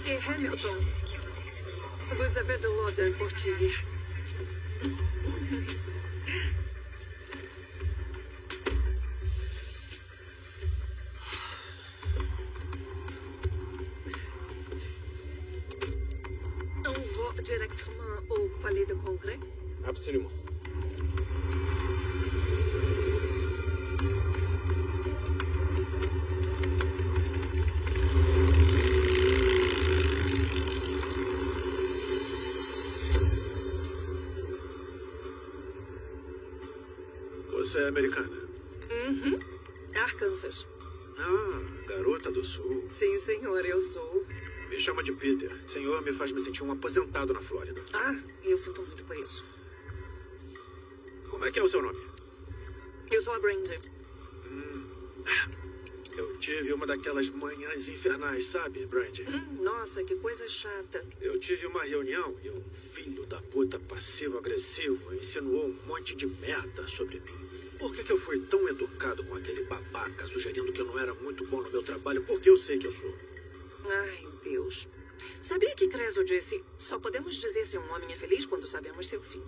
Monsieur Hamilton, vous avez de l'eau d'un portier. On va directement au palais de congrès? Absolument. Você é americana? Uhum. Arkansas. Ah, garota do sul. Sim, senhor, eu sou. Me chama de Peter. Senhor, me faz me sentir um aposentado na Flórida. Ah, eu sinto muito por isso. Como é que é o seu nome? Eu sou a Brandy. Eu tive uma daquelas manhãs infernais, sabe, Brandy? Nossa, que coisa chata. Eu tive uma reunião e um filho da puta passivo-agressivo insinuou um monte de merda sobre mim. Por que eu fui tão educado com aquele babaca, sugerindo que eu não era muito bom no meu trabalho, porque eu sei que eu sou? Ai, Deus. Sabia que Creso disse, só podemos dizer se um homem é feliz quando sabemos seu fim.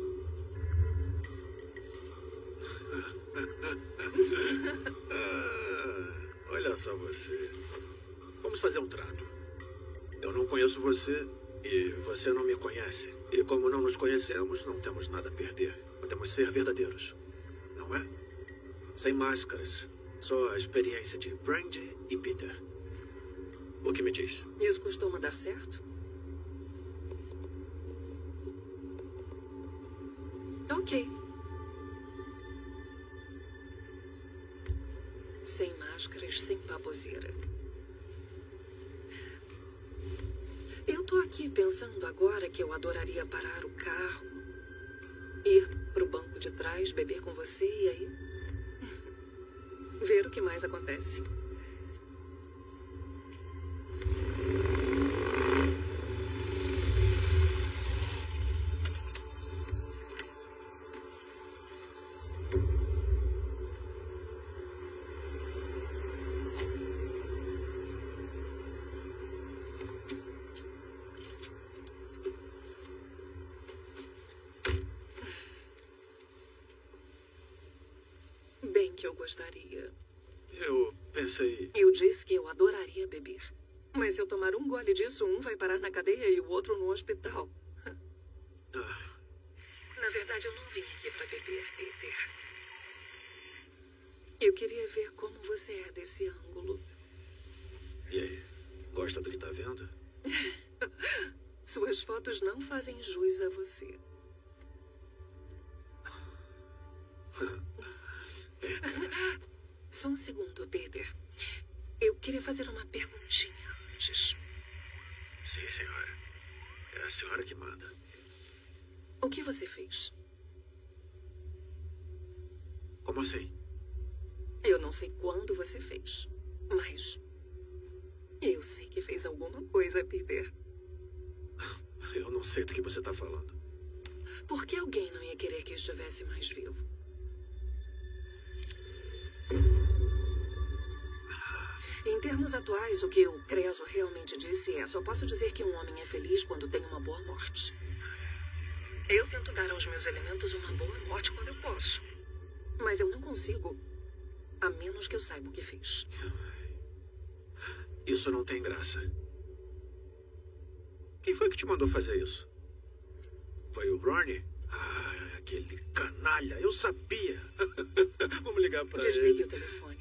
Olha só você. Vamos fazer um trato. Eu não conheço você e você não me conhece. E como não nos conhecemos, não temos nada a perder. Podemos ser verdadeiros. Não é? Sem máscaras. Só a experiência de Brandy e Peter. O que me diz? Isso costuma dar certo? Ok. Sem máscaras, sem baboseira. Eu tô aqui pensando agora que eu adoraria parar o carro, ir pro banco de trás, beber com você e aí ver o que mais acontece. Bem que eu gostaria. Eu pensei... Eu disse que eu adoraria beber. Mas se eu tomar um gole disso, um vai parar na cadeia e o outro no hospital. Na verdade, eu não vim aqui para beber, Peter. Eu queria ver como você é desse ângulo. E aí? Gosta do que tá vendo? Suas fotos não fazem jus a você. Só um segundo, Peter. Eu queria fazer uma perguntinha antes. Sim, senhora. É a senhora que manda. O que você fez? Como assim? Eu não sei quando você fez, mas eu sei que fez alguma coisa, Peter. Eu não sei do que você tá falando. Por que alguém não ia querer que estivesse mais vivo? Em termos atuais, o que o Creso realmente disse é: só posso dizer que um homem é feliz quando tem uma boa morte. Eu tento dar aos meus elementos uma boa morte quando eu posso. Mas eu não consigo, a menos que eu saiba o que fiz. Isso não tem graça. Quem foi que te mandou fazer isso? Foi o Ronnie? Ah, aquele canalha. Eu sabia. Vamos ligar pra ele. Desligue o telefone.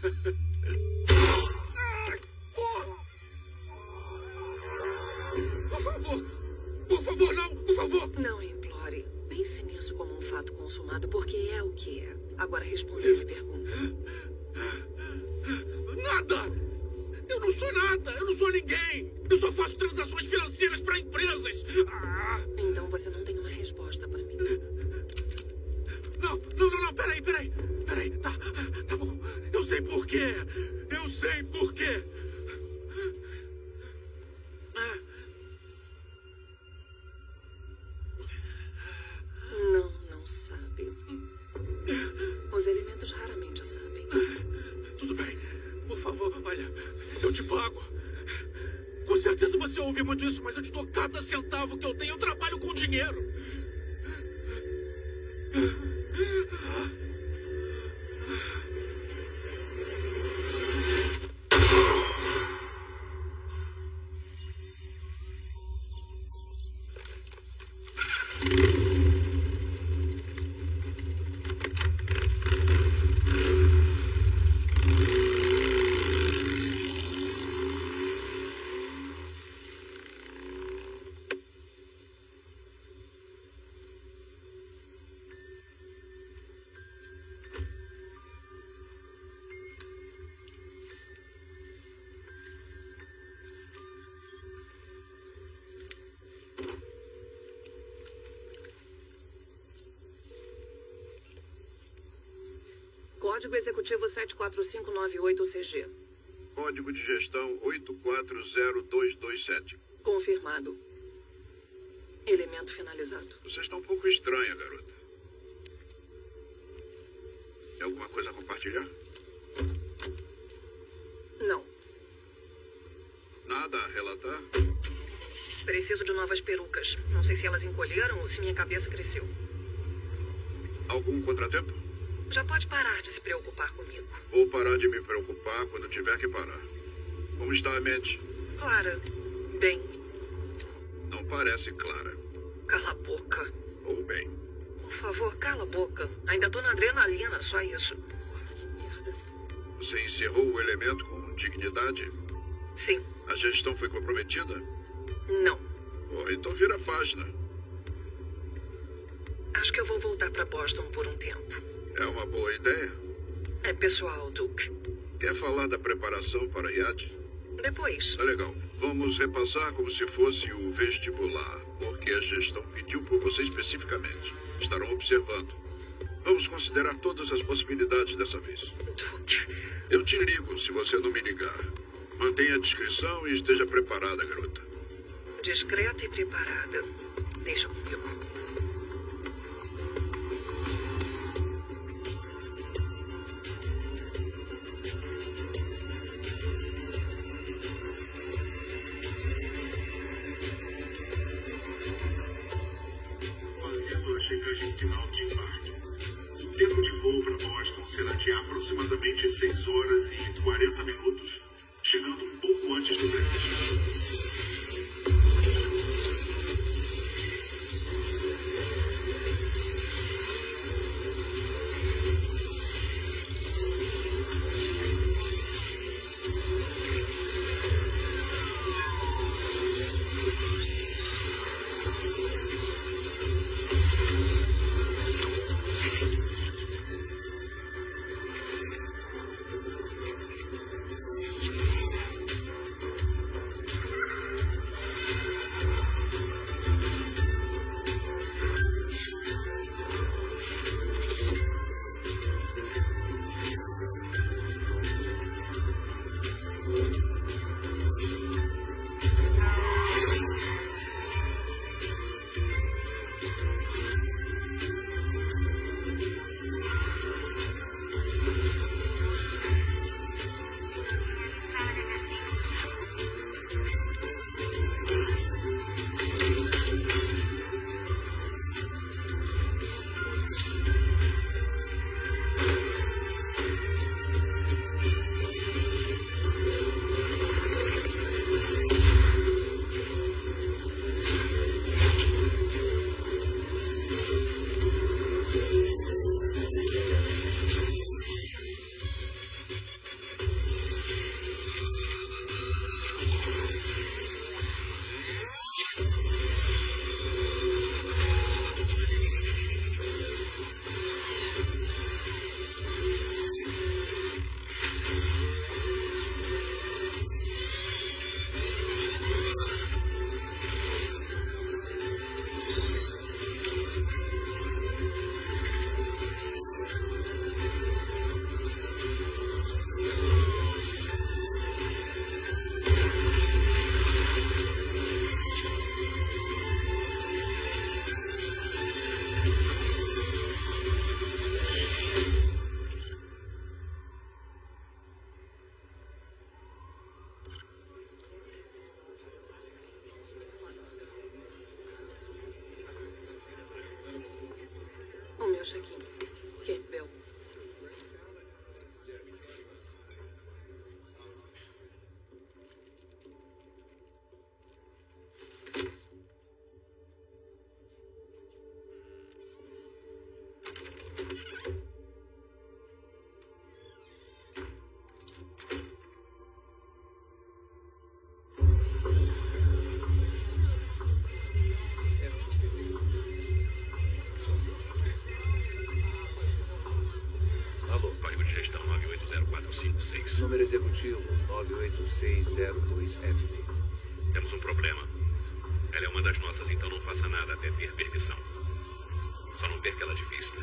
Por favor! Por favor, não! Por favor! Não implore. Pense nisso como um fato consumado, porque é o que é. Agora responda a minha pergunta. Nada! Eu não sou nada! Eu não sou ninguém! Eu só faço transações financeiras para empresas! Então você não tem uma resposta para mim. Não, peraí. Tá bom. Eu sei por quê. Não sabe. Os elementos raramente sabem. Tudo bem. Por favor, olha, eu te pago. Com certeza você ouve muito isso, mas eu te dou cada centavo que eu tenho. Eu trabalho com dinheiro. Código Executivo 74598-CG. Código de gestão 840227. Confirmado. Elemento finalizado. Você está um pouco estranha, garota. Tem alguma coisa a compartilhar? Não. Nada a relatar? Preciso de novas perucas. Não sei se elas encolheram ou se minha cabeça cresceu. Algum contratempo? Já pode parar de se preocupar comigo. Vou parar de me preocupar quando tiver que parar. Como está a mente? Clara. Bem. Não parece clara. Cala a boca. Ou bem. Por favor, cala a boca. Ainda tô na adrenalina, só isso. Merda. Você encerrou o elemento com dignidade? Sim. A gestão foi comprometida? Não. Oh, então vira a página. Acho que eu vou voltar pra Boston por um tempo. É uma boa ideia. É pessoal, Duke. Quer falar da preparação para IAD? Depois. Tá legal. Vamos repassar como se fosse o vestibular, porque a gestão pediu por você especificamente. Estarão observando. Vamos considerar todas as possibilidades dessa vez. Duke. Eu te ligo se você não me ligar. Mantenha a discrição e esteja preparada, garota. Discreta e preparada. Deixa comigo. Fazendo a checagem final de embarque. O tempo de voo para Boston será de aproximadamente 6 horas e 40 minutos, chegando um pouco antes do previsto. check-in. Campbell. Número executivo 98602F. Temos um problema. Ela é uma das nossas, então não faça nada até ter permissão. Só não perca ela de vista.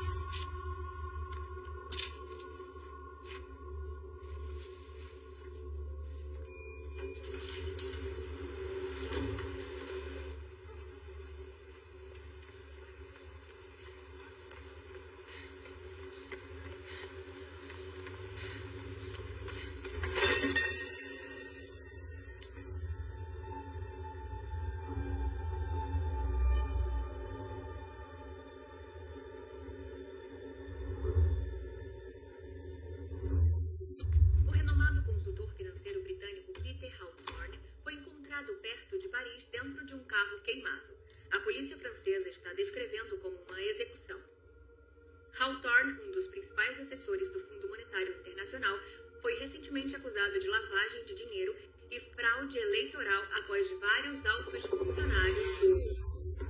O renomado consultor financeiro britânico Peter Hawthorne foi encontrado perto de Paris dentro de um carro queimado. A polícia francesa está descrevendo como uma execução. Hawthorne, um dos principais assessores do Fundo Monetário Internacional, foi recentemente acusado de lavagem de dinheiro e fraude eleitoral após vários altos funcionários do...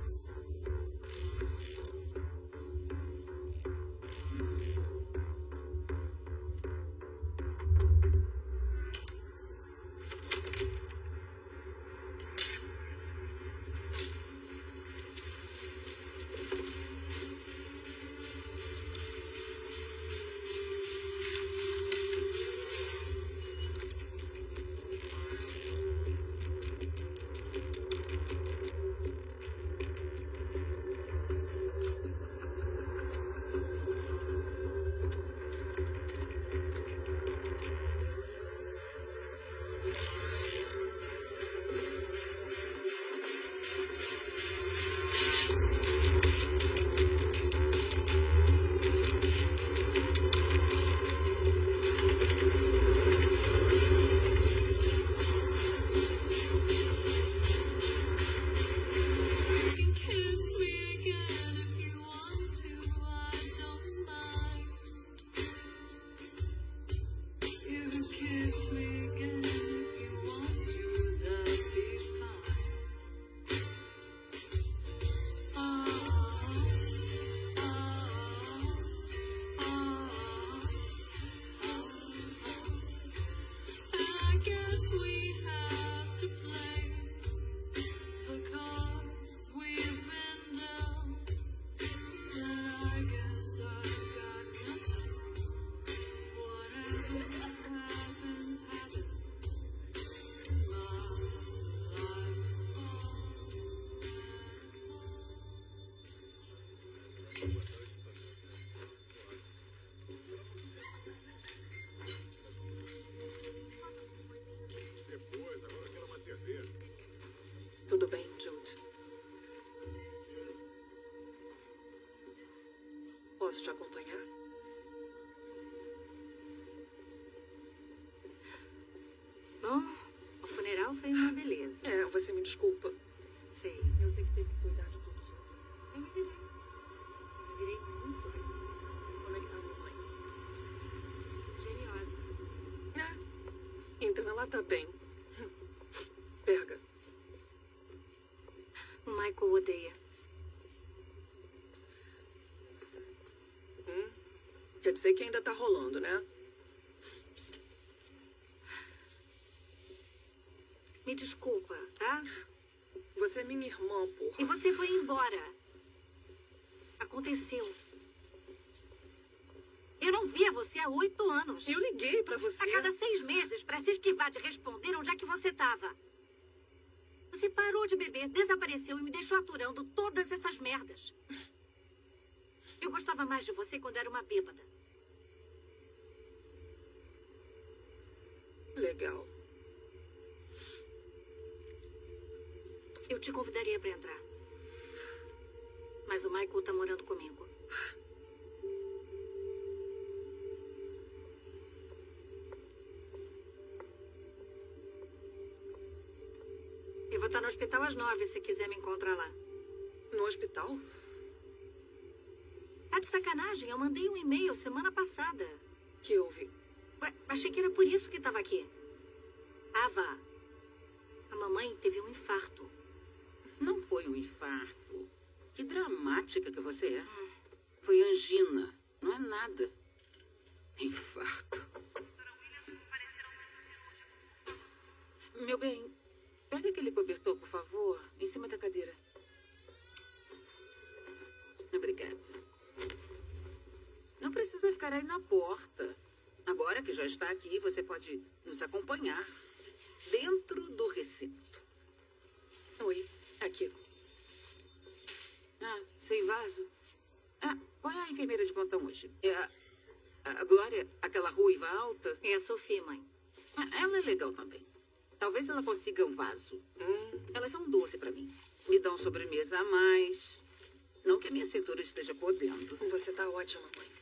Tudo bem, Jude? Posso te acompanhar? Bom, o funeral foi uma beleza. É, você me desculpa. Sei. Eu sei que teve que cuidar de tudo sozinho. Eu me virei. Eu me virei muito bem. Como é que tá a minha mãe? Geniosa. Então ela tá bem. Perga. O Michael odeia. Quer dizer que ainda tá rolando, né? Me desculpa, tá? Você é minha irmã, porra. E você foi embora. Aconteceu. Eu não via você há 8 anos. Eu liguei pra você. A cada 6 meses, pra se esquivar de responder onde é que você tava. Você parou de beber, desapareceu e me deixou aturando todas essas merdas. Eu gostava mais de você quando era uma bêbada. Legal. Eu te convidaria pra entrar. Mas o Michael tá morando comigo. estar no hospital às 9, se quiser me encontrar lá. No hospital? Tá de sacanagem, eu mandei um e-mail semana passada. Que houve? Ué, achei que era por isso que estava aqui. Ava, a mamãe teve um infarto. Não foi um infarto. Que dramática que você é. Foi angina, não é nada. Infarto. Meu bem, pega aquele cobertor, por favor, em cima da cadeira. Obrigada. Não precisa ficar aí na porta. Agora que já está aqui, você pode nos acompanhar dentro do recinto. Oi, aqui. Ah, sem vaso? Ah, qual é a enfermeira de plantão hoje? É a Glória, aquela ruiva alta? É a Sofia, mãe. Ah, ela é legal também. Talvez ela consiga um vaso. Elas são doce pra mim. Me dão sobremesa a mais. Não que a minha cintura esteja podendo. Você tá ótima, mãe.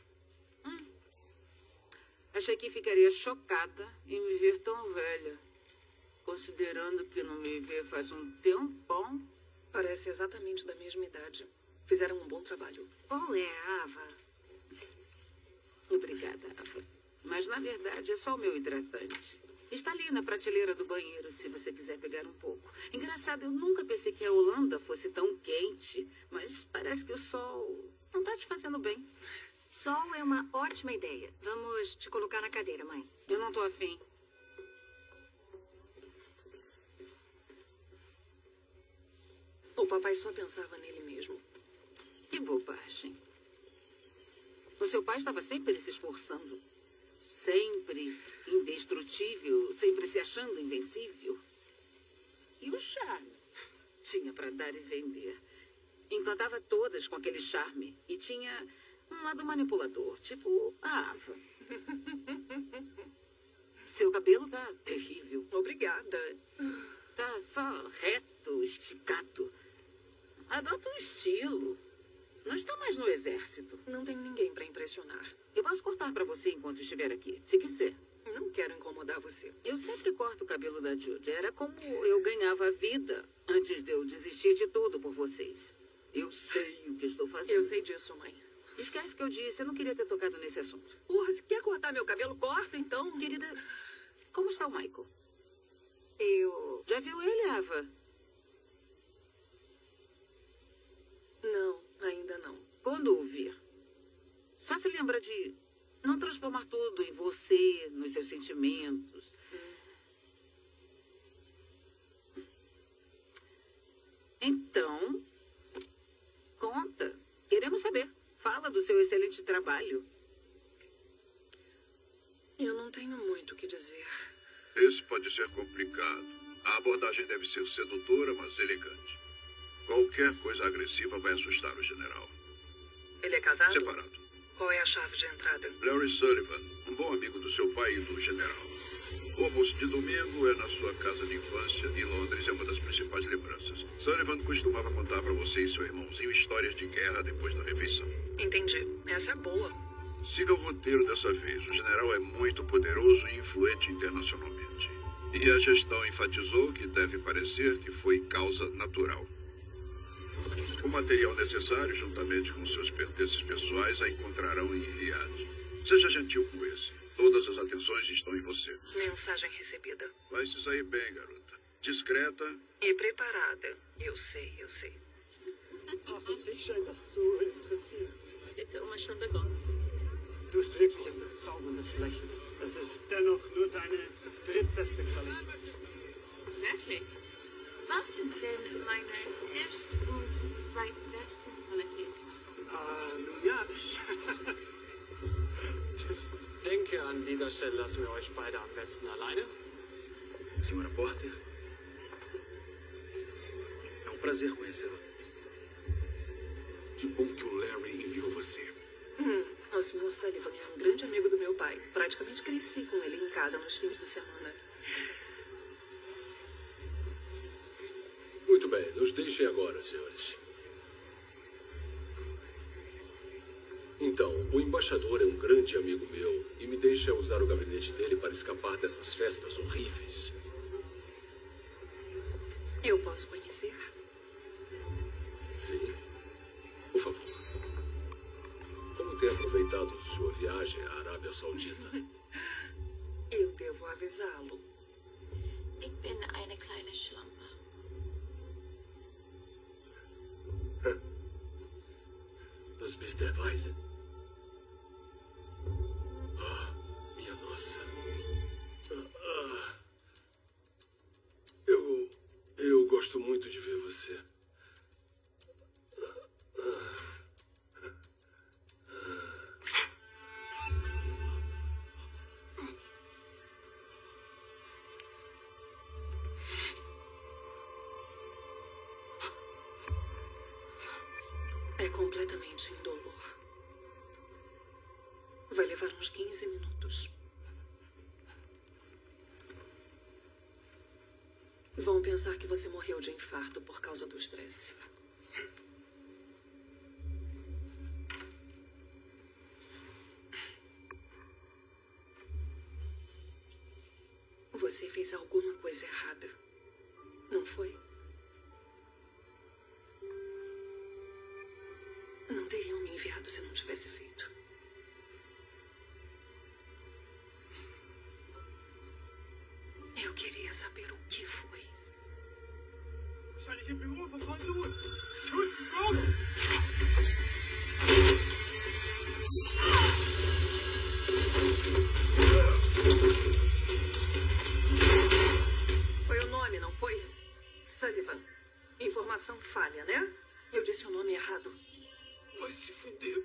Achei que ficaria chocada em me ver tão velha. Considerando que não me vê faz um tempão. Parece exatamente da mesma idade. Fizeram um bom trabalho. Qual é, Ava? Obrigada, Ava. Mas, na verdade, é só o meu hidratante. Está ali na prateleira do banheiro, se você quiser pegar um pouco. Engraçado, eu nunca pensei que a Holanda fosse tão quente. Mas parece que o sol não está te fazendo bem. Sol é uma ótima ideia. Vamos te colocar na cadeira, mãe. Eu não estou afim. O papai só pensava nele mesmo. Que bobagem. O seu pai estava sempre se esforçando. Sempre indestrutível, sempre se achando invencível. E o charme? Tinha para dar e vender. Encantava todas com aquele charme. E tinha um lado manipulador, tipo a Ava. Seu cabelo tá terrível. Obrigada. Tá só reto, esticado. Adota um estilo. Não está mais no exército. Não tem ninguém para impressionar. Eu posso cortar para você enquanto estiver aqui, se quiser. Não quero incomodar você. Eu sempre corto o cabelo da Judy. Era como eu ganhava a vida antes de eu desistir de tudo por vocês. Eu sei o que estou fazendo. Eu sei disso, mãe. Esquece que eu disse. Eu não queria ter tocado nesse assunto. Porra, se quer cortar meu cabelo, corta então. Querida, como está o Michael? Eu... Já viu ele, Ava? Não, ainda não. Quando o vir, só se lembra de não transformar tudo em você, nos seus sentimentos. Então, conta. Queremos saber. Fala do seu excelente trabalho. Eu não tenho muito o que dizer. Esse pode ser complicado. A abordagem deve ser sedutora, mas elegante. Qualquer coisa agressiva vai assustar o general. Ele é casado? Separado. Qual é a chave de entrada? Larry Sullivan, um bom amigo do seu pai e do general. O almoço de domingo é na sua casa de infância em Londres, é uma das principais lembranças. Sullivan costumava contar para você e seu irmãozinho histórias de guerra depois da refeição. Entendi. Essa é boa. Siga o roteiro dessa vez. O general é muito poderoso e influente internacionalmente. E a gestão enfatizou que deve parecer que foi causa natural. O material necessário, juntamente com seus pertences pessoais, a encontrarão em Riad. Seja gentil com esse. Todas as atenções estão em você. Mensagem recebida. Vai se sair bem, garota. Discreta. E preparada. Eu sei, eu sei. Dich scheint das zu interessieren. Ist ja immer schon begonnen. Du hast wirklich ein bezauberndes Lächeln. Es ist dennoch nur deine drittbeste Qualität. Wirklich? Was sind denn meine erst- und zweitbesten Qualitäten? Nun ja, das denke, an dieser Stelle lassen wir euch beide am besten alleine. Senhora Porter, é um prazer conhecê-la. Que bom que o Larry enviou você. O Sr. Sullivan é um grande amigo do meu pai. Praticamente cresci com ele em casa nos fins de semana. Muito bem, nos deixem agora, senhores. Então, o embaixador é um grande amigo meu e me deixa usar o gabinete dele para escapar dessas festas horríveis. Eu posso conhecer? Sim. Por favor. Como tem aproveitado sua viagem à Arábia Saudita? Eu devo avisá-lo. Ich bin eine kleine Schlampe. Das bist der Weise. Ah, minha nossa. Eu gosto muito de ver você. É completamente indolor. Vai levar uns 15 minutos. Vão pensar que você morreu de infarto por causa do estresse. Você fez alguma coisa errada, não foi? Não teriam me enviado se não tivesse feito. Eu queria saber o que foi. Foi o nome, não foi? Sullivan. Informação falha, né? Eu disse o nome errado. Vai se fuder.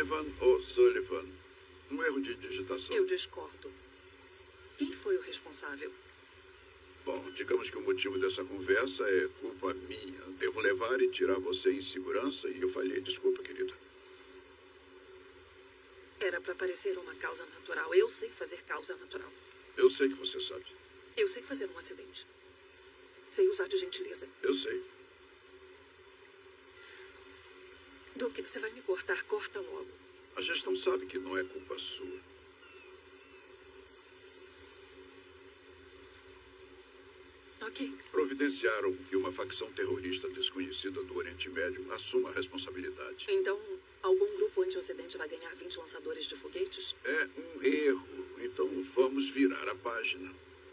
Sullivan O'Sullivan. Um erro de digitação. Eu discordo. Quem foi o responsável? Bom, digamos que o motivo dessa conversa é culpa minha. Devo levar e tirar você em segurança e eu falhei. Desculpa, querida. Era para parecer uma causa natural. Eu sei fazer causa natural. Eu sei que você sabe. Eu sei fazer um acidente. Sei usar de gentileza. Eu sei. Duque, você vai me cortar. Corta logo. A gestão sabe que não é culpa sua. Ok. Providenciaram que uma facção terrorista desconhecida do Oriente Médio assuma a responsabilidade. Então, algum grupo anti-ocidente vai ganhar 20 lançadores de foguetes? É um erro. Então vamos virar a página.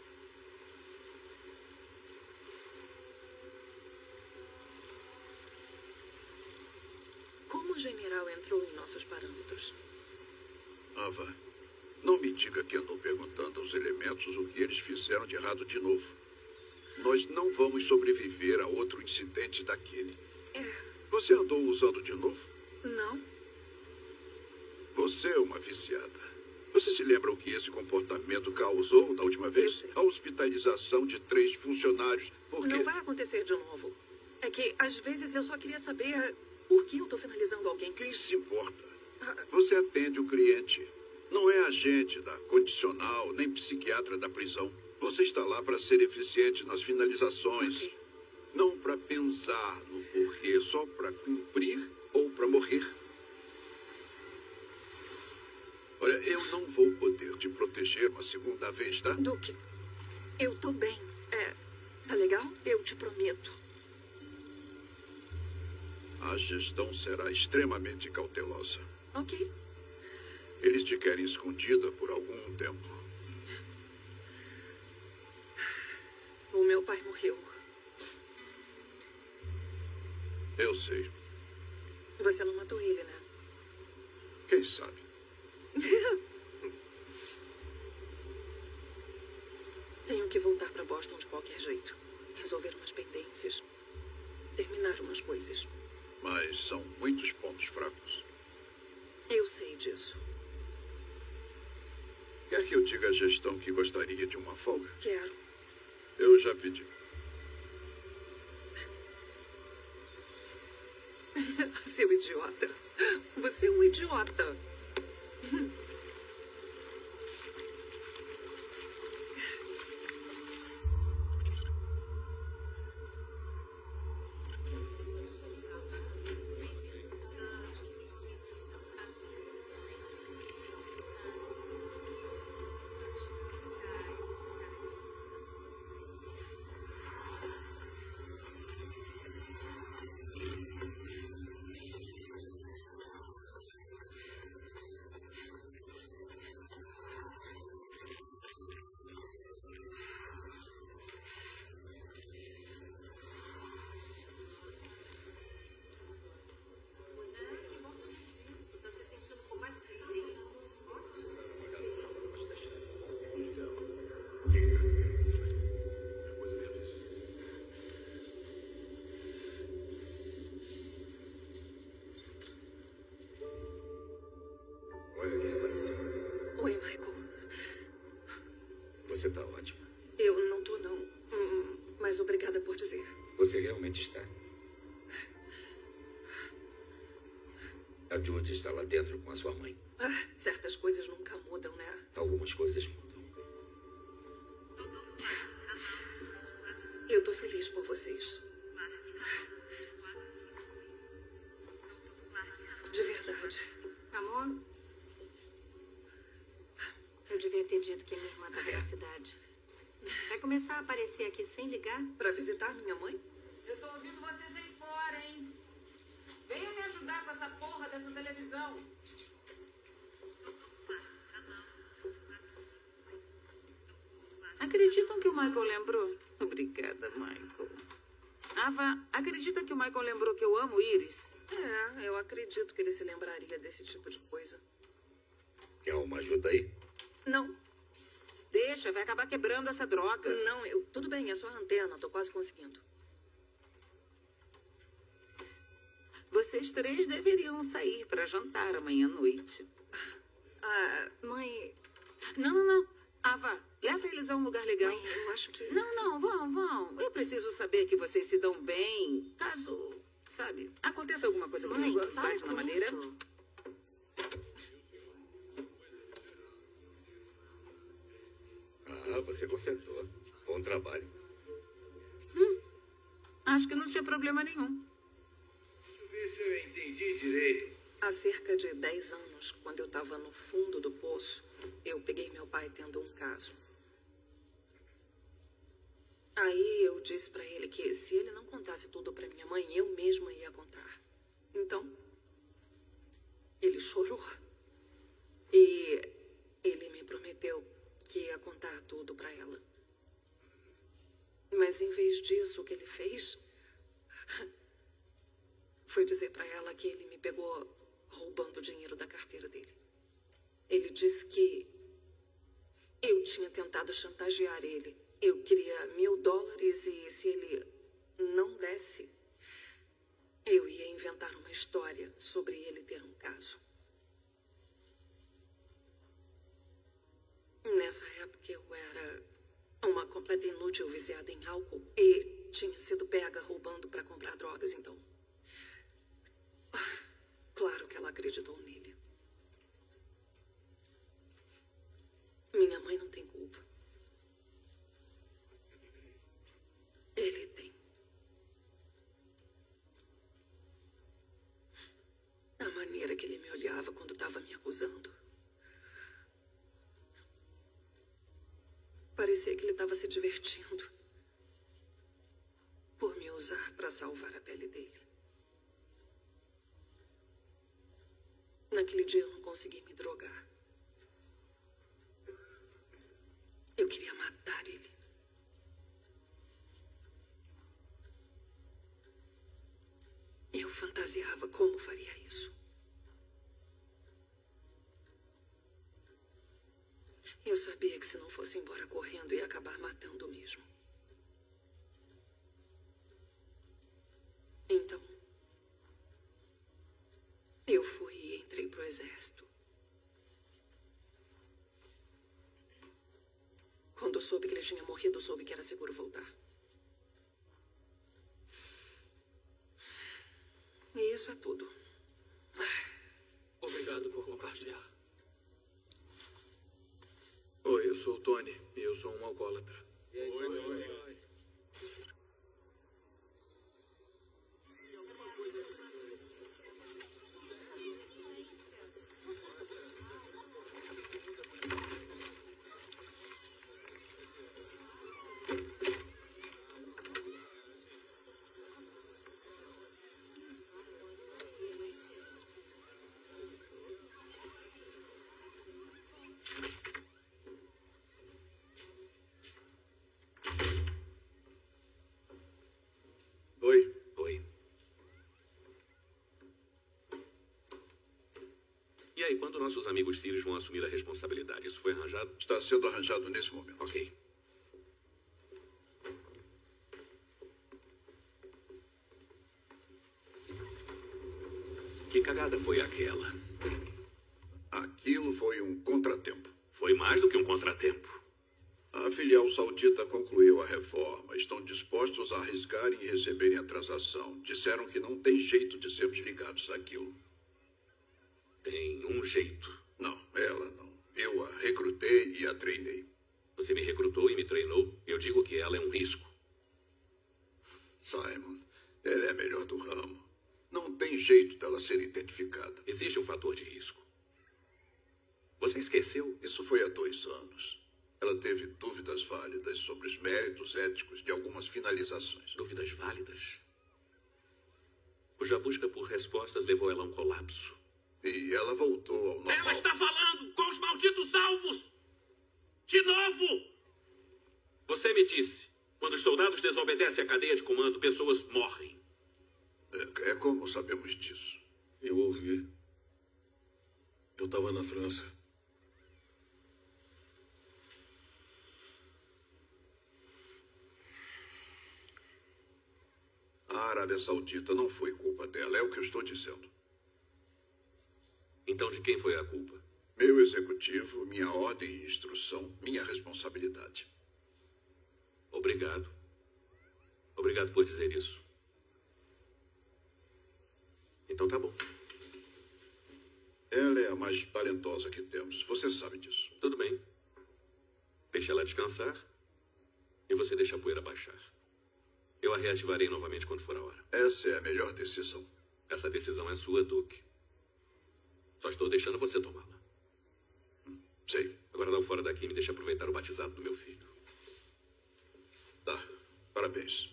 Como o general entrou em nossos parâmetros? Ava, não me diga que andou perguntando aos elementos o que eles fizeram de errado de novo. Nós não vamos sobreviver a outro incidente daquele. Você andou usando de novo? Não. Você é uma viciada. Você se lembra o que esse comportamento causou da última vez? A hospitalização de 3 funcionários. Por quê? Não vai acontecer de novo. É que, às vezes, eu só queria saber por que eu tô finalizando alguém. Quem se importa? Você atende o cliente. Não é agente da condicional, nem psiquiatra da prisão. Você está lá para ser eficiente nas finalizações. Okay. Não para pensar no porquê, só para cumprir ou para morrer. Olha, eu não vou poder te proteger uma segunda vez, tá? Duque, eu tô bem. Tá legal? Eu te prometo. A gestão será extremamente cautelosa. Ok. Eles te querem escondida por algum tempo. O meu pai morreu. Eu sei. Você não matou ele, né? Quem sabe? Tenho que voltar para Boston de qualquer jeito. Resolver umas pendências. Terminar umas coisas. Mas são muitos pontos fracos. Eu sei disso. Quer que eu diga à gestão que gostaria de uma folga? Quero. Eu já pedi. Seu idiota. Você é um idiota. Olha quem apareceu. Oi, Michael. Você tá ótima. Eu não tô, não. Mas obrigada por dizer. Você realmente está. A Judy está lá dentro com a sua mãe. Certas coisas nunca mudam, né? Algumas coisas mudam. Eu tô feliz por vocês. De verdade. Amor? Eu devia ter dito que minha irmã estava na cidade. Vai começar a aparecer aqui sem ligar? Pra visitar minha mãe? Eu tô ouvindo vocês aí fora, hein? Venha me ajudar com essa porra dessa televisão. Acreditam que o Michael lembrou? Obrigada, Michael. Ava, acredita que o Michael lembrou que eu amo Iris? Eu acredito que ele se lembraria desse tipo de coisa. Quer uma ajuda aí? Não. Deixa, vai acabar quebrando essa droga. Não, tudo bem, é só a antena, tô quase conseguindo. vocês três deveriam sair para jantar amanhã à noite. Mãe... Não. Ava, leva eles a um lugar legal. Mãe, eu acho que... Não, vão. Eu preciso saber que vocês se dão bem. Caso, sabe, aconteça alguma coisa comigo, bate na madeira. Isso. Você consertou. Bom trabalho. Acho que não tinha problema nenhum. Deixa eu ver se eu entendi direito. Há cerca de 10 anos, quando eu estava no fundo do poço, eu peguei meu pai tendo um caso. Aí eu disse para ele que se ele não contasse tudo para minha mãe, eu mesma ia contar. Então, ele chorou. E ele me prometeu que ia contar tudo para ela. Mas em vez disso, o que ele fez foi dizer para ela que ele me pegou roubando o dinheiro da carteira dele. Ele disse que eu tinha tentado chantagear ele. Eu queria $1000 e se ele não desse, eu ia inventar uma história sobre ele ter um caso. Nessa época eu era uma completa inútil viciada em álcool e tinha sido pega roubando para comprar drogas, então... Claro que ela acreditou nele. Minha mãe não tem culpa. Ele tem. A maneira que ele me olhava quando estava me acusando. Parecia que ele estava se divertindo por me usar para salvar a pele dele. Naquele dia eu não consegui me drogar. Eu queria matar ele. Eu fantasiava como faria isso. Eu sabia que se não fosse embora correndo, ia acabar matando mesmo. Então, eu fui e entrei pro exército. Quando soube que ele tinha morrido, soube que era seguro voltar. E isso é tudo. Obrigado por compartilhar. Oi, eu sou o Tony e eu sou um alcoólatra. Oi. E aí, quando nossos amigos sírios vão assumir a responsabilidade? Isso foi arranjado? Está sendo arranjado nesse momento. Ok. Que cagada foi aquela? Aquilo foi um contratempo. Foi mais do que um contratempo. A filial saudita concluiu a reforma. Estão dispostos a arriscarem e receberem a transação. Disseram que não tem jeito de sermos ligados àquilo. Tem um jeito. Não, ela não. Eu a recrutei e a treinei. Você me recrutou e me treinou? Eu digo que ela é um risco. Simon, ela é a melhor do ramo. Não tem jeito dela ser identificada. Existe um fator de risco. Você esqueceu? Isso foi há 2 anos. Ela teve dúvidas válidas sobre os méritos éticos de algumas finalizações. Dúvidas válidas? Cuja busca por respostas levou ela a um colapso. E ela voltou ao normal. Ela está falando com os malditos alvos! De novo! Você me disse, quando os soldados desobedecem à cadeia de comando, pessoas morrem. É como sabemos disso? Eu ouvi. Eu estava na França. A Arábia Saudita não foi culpa dela, é o que eu estou dizendo. Então de quem foi a culpa? Meu executivo, minha ordem e instrução, minha responsabilidade. Obrigado. Obrigado por dizer isso. Então tá bom. Ela é a mais talentosa que temos. Você sabe disso. Tudo bem. Deixa ela descansar e você deixa a poeira baixar. Eu a reativarei novamente quando for a hora. Essa é a melhor decisão. Essa decisão é sua, Duke. Só estou deixando você tomá-la. Sei. Agora dá o fora daqui e me deixa aproveitar o batizado do meu filho. Tá. Parabéns.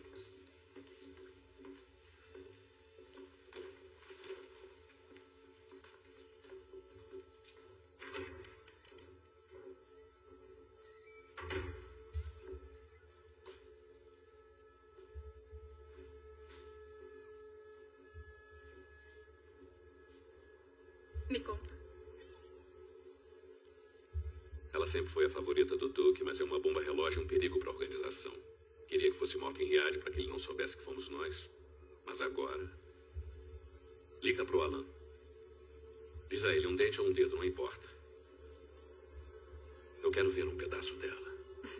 Me conta. Ela sempre foi a favorita do Duke, mas é uma bomba relógio e um perigo para a organização. Queria que fosse morta em Riad para que ele não soubesse que fomos nós. Mas agora... Liga pro Alan. Diz a ele um dente ou um dedo, não importa. Eu quero ver um pedaço dela.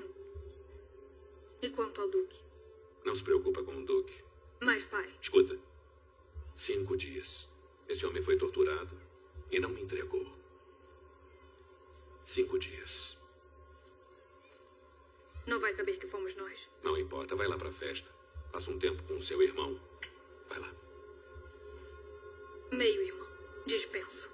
E quanto ao Duque? Não se preocupa com o Duque. Mas, pai... Escuta. 5 dias. Esse homem foi torturado e não me entregou. 5 dias. Não vai saber que fomos nós. Não importa, vai lá pra festa. Passa um tempo com o seu irmão. Vai lá. Meio irmão. Dispenso.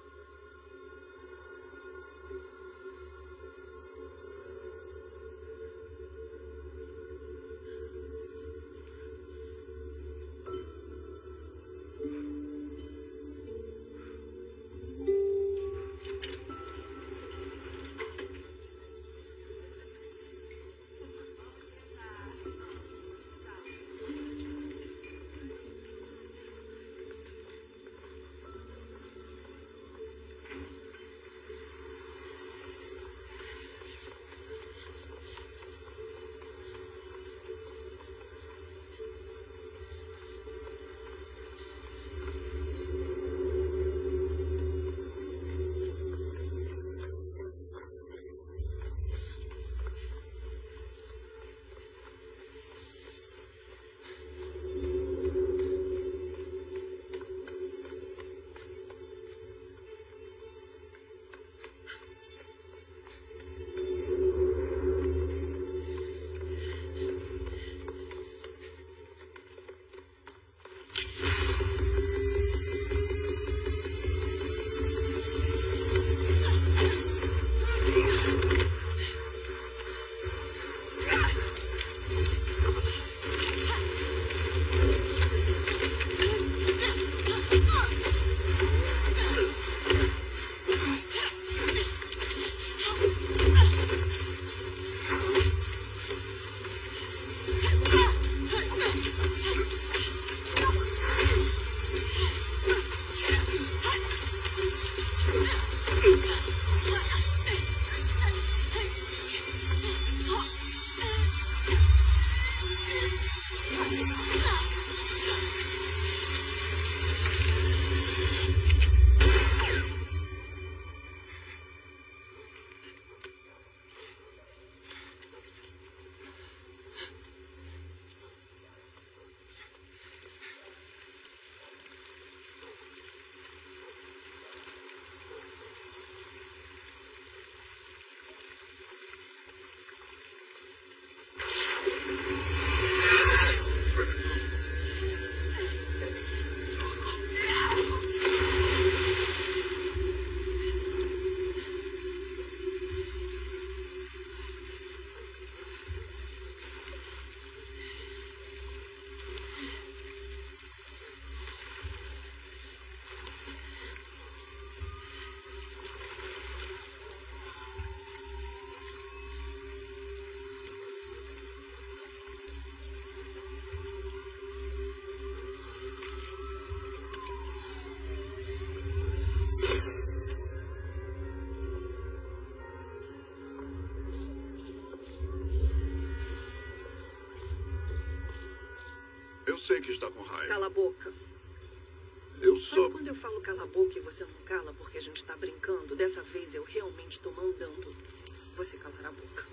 sei que está com raiva. Cala a boca. Eu só... Sabe quando eu falo cala a boca e você não cala porque a gente está brincando? Dessa vez eu realmente estou mandando você calar a boca.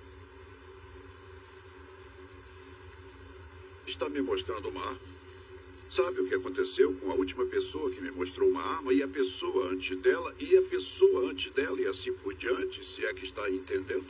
Está me mostrando uma arma? Sabe o que aconteceu com a última pessoa que me mostrou uma arma e a pessoa antes dela e a pessoa antes dela e assim por diante, se é que está entendendo?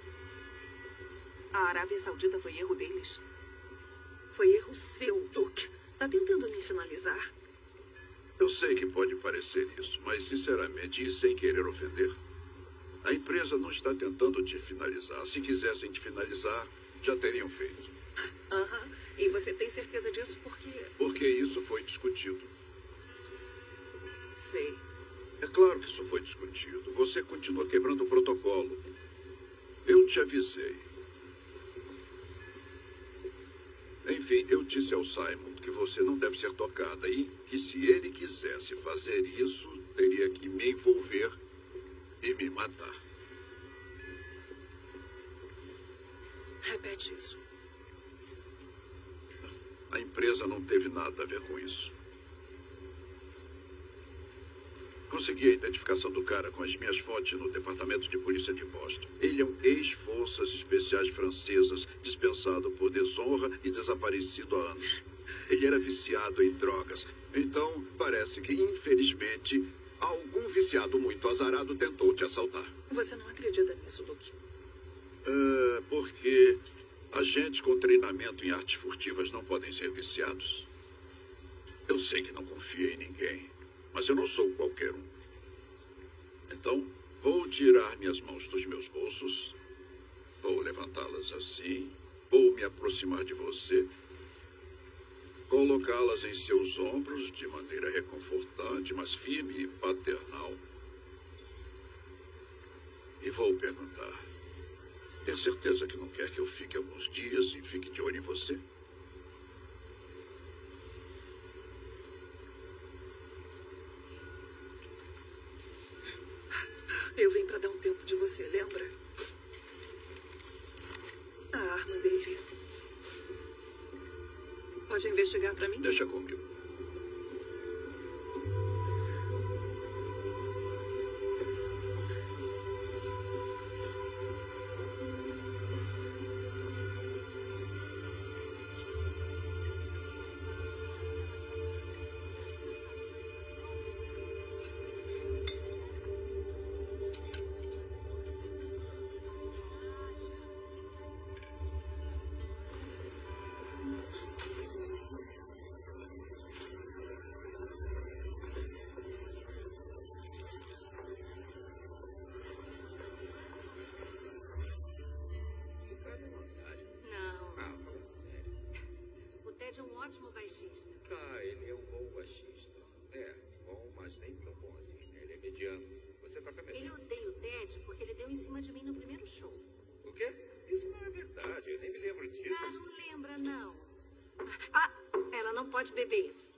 A Arábia Saudita foi erro deles. Foi erro seu, Duke. Tá tentando me finalizar? Eu sei que pode parecer isso, mas sinceramente e sem querer ofender, a empresa não está tentando te finalizar. Se quisessem te finalizar, já teriam feito. Aham. E você tem certeza disso porque... Porque isso foi discutido. Sei. É claro que isso foi discutido. Você continua quebrando o protocolo. Eu te avisei. Enfim, eu disse ao Simon que você não deve ser tocada e que se ele quisesse fazer isso, teria que me envolver e me matar. Repete isso. A empresa não teve nada a ver com isso. Consegui a identificação do cara com as minhas fontes no Departamento de Polícia de Boston. Ele é um ex-forças especiais francesas, dispensado por desonra e desaparecido há anos. Ele era viciado em drogas. Então, parece que, infelizmente, algum viciado muito azarado tentou te assaltar. Você não acredita nisso, Duke? Porque agentes com treinamento em artes furtivas não podem ser viciados. Eu sei que não confia em ninguém, mas eu não sou qualquer um. Então, vou tirar minhas mãos dos meus bolsos, vou levantá-las assim, vou me aproximar de você, colocá-las em seus ombros de maneira reconfortante, mas firme e paternal. E vou perguntar: tem certeza que não quer que eu fique alguns dias e fique de olho em você? Eu vim para dar um tempo de você, lembra? A arma dele. Pode investigar para mim? Deixa comigo. Ele é um bom baixista. É, bom, mas nem tão bom assim, né? Ele é mediano. Você toca melhor. Ele odeia o Ted porque ele deu em cima de mim no primeiro show. O quê? Isso não é verdade, eu nem me lembro disso. Ah, não lembra, não. Ah, ela não pode beber isso.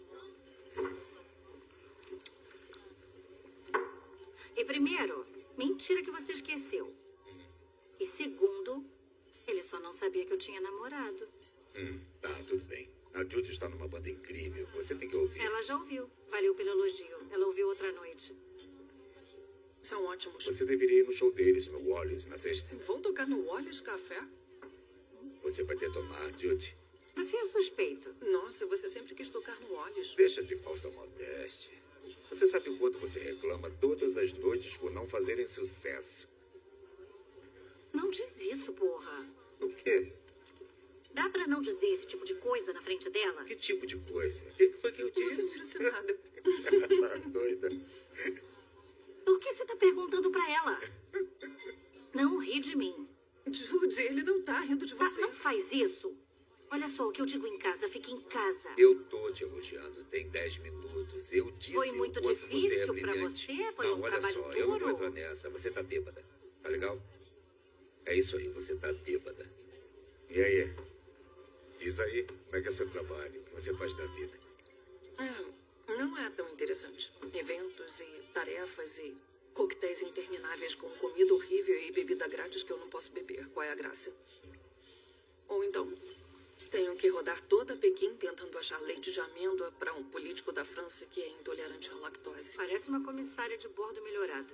E primeiro, mentira que você esqueceu. E segundo, ele só não sabia que eu tinha namorado. Tá, tudo bem. A Judy está numa banda incrível. Você tem que ouvir. Ela já ouviu. Valeu pelo elogio. Ela ouviu outra noite. São ótimos. Você deveria ir no show deles, no Wallis, na sexta. Vão tocar no Wallis Café? Você vai detonar, Judy. Você é suspeito. Nossa, você sempre quis tocar no Wallis. Deixa de falsa modéstia. Você sabe o quanto você reclama todas as noites por não fazerem sucesso. Não diz isso, porra. O quê? Dá pra não dizer esse tipo de coisa na frente dela? Que tipo de coisa? O que foi que eu disse? Você não disse nada. Doida. Por que você tá perguntando pra ela? Não ri de mim. Judy, ele não tá rindo de você. Não faz isso. Olha só, o que eu digo em casa, fique em casa. Eu tô te elogiando. Tem 10 minutos. Eu disse. Foi muito difícil pra você? Foi um trabalho duro? Eu não vou entrar nessa. Você tá bêbada. Tá legal? É isso aí, você tá bêbada. E aí? Diz aí, como é que é seu trabalho? O que você faz da vida? Não é tão interessante. Eventos e tarefas e coquetéis intermináveis com comida horrível e bebida grátis que eu não posso beber. Qual é a graça? Ou então, Tenho que rodar toda Pequim tentando achar leite de amêndoa para um político da França que é intolerante à lactose. Parece uma comissária de bordo melhorada.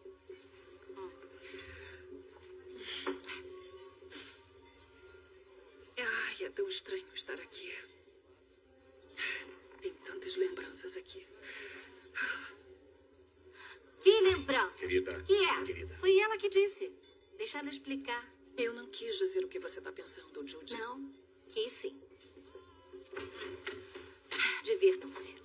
Ai, é tão estranho estar aqui. Tem tantas lembranças aqui. Que lembrança? Querida, Que é? querida. Foi ela que disse. Deixa ela explicar. Eu não quis dizer o que você está pensando, Judy. Não, quis sim. Divirtam-se.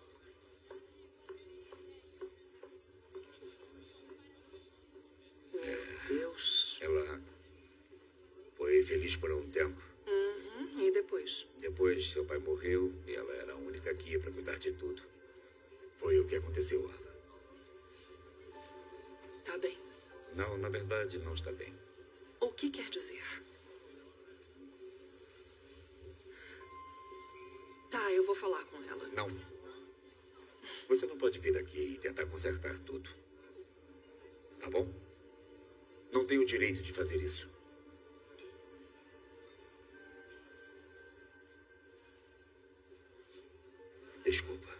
Meu Deus. Ela foi feliz por um tempo. Uhum. E depois? Depois, seu pai morreu e ela era a única aqui para cuidar de tudo. Foi o que aconteceu, Ava. Tá bem. Não, na verdade, não está bem. O que quer dizer? Tá, eu vou falar com ela. Não. Você não pode vir aqui e tentar consertar tudo. Tá bom? Não tem o direito de fazer isso. Desculpa.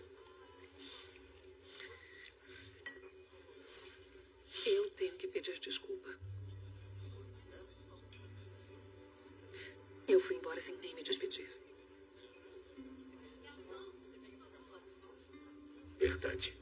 Eu tenho que pedir desculpa. Eu fui embora sem nem me despedir. Verdade.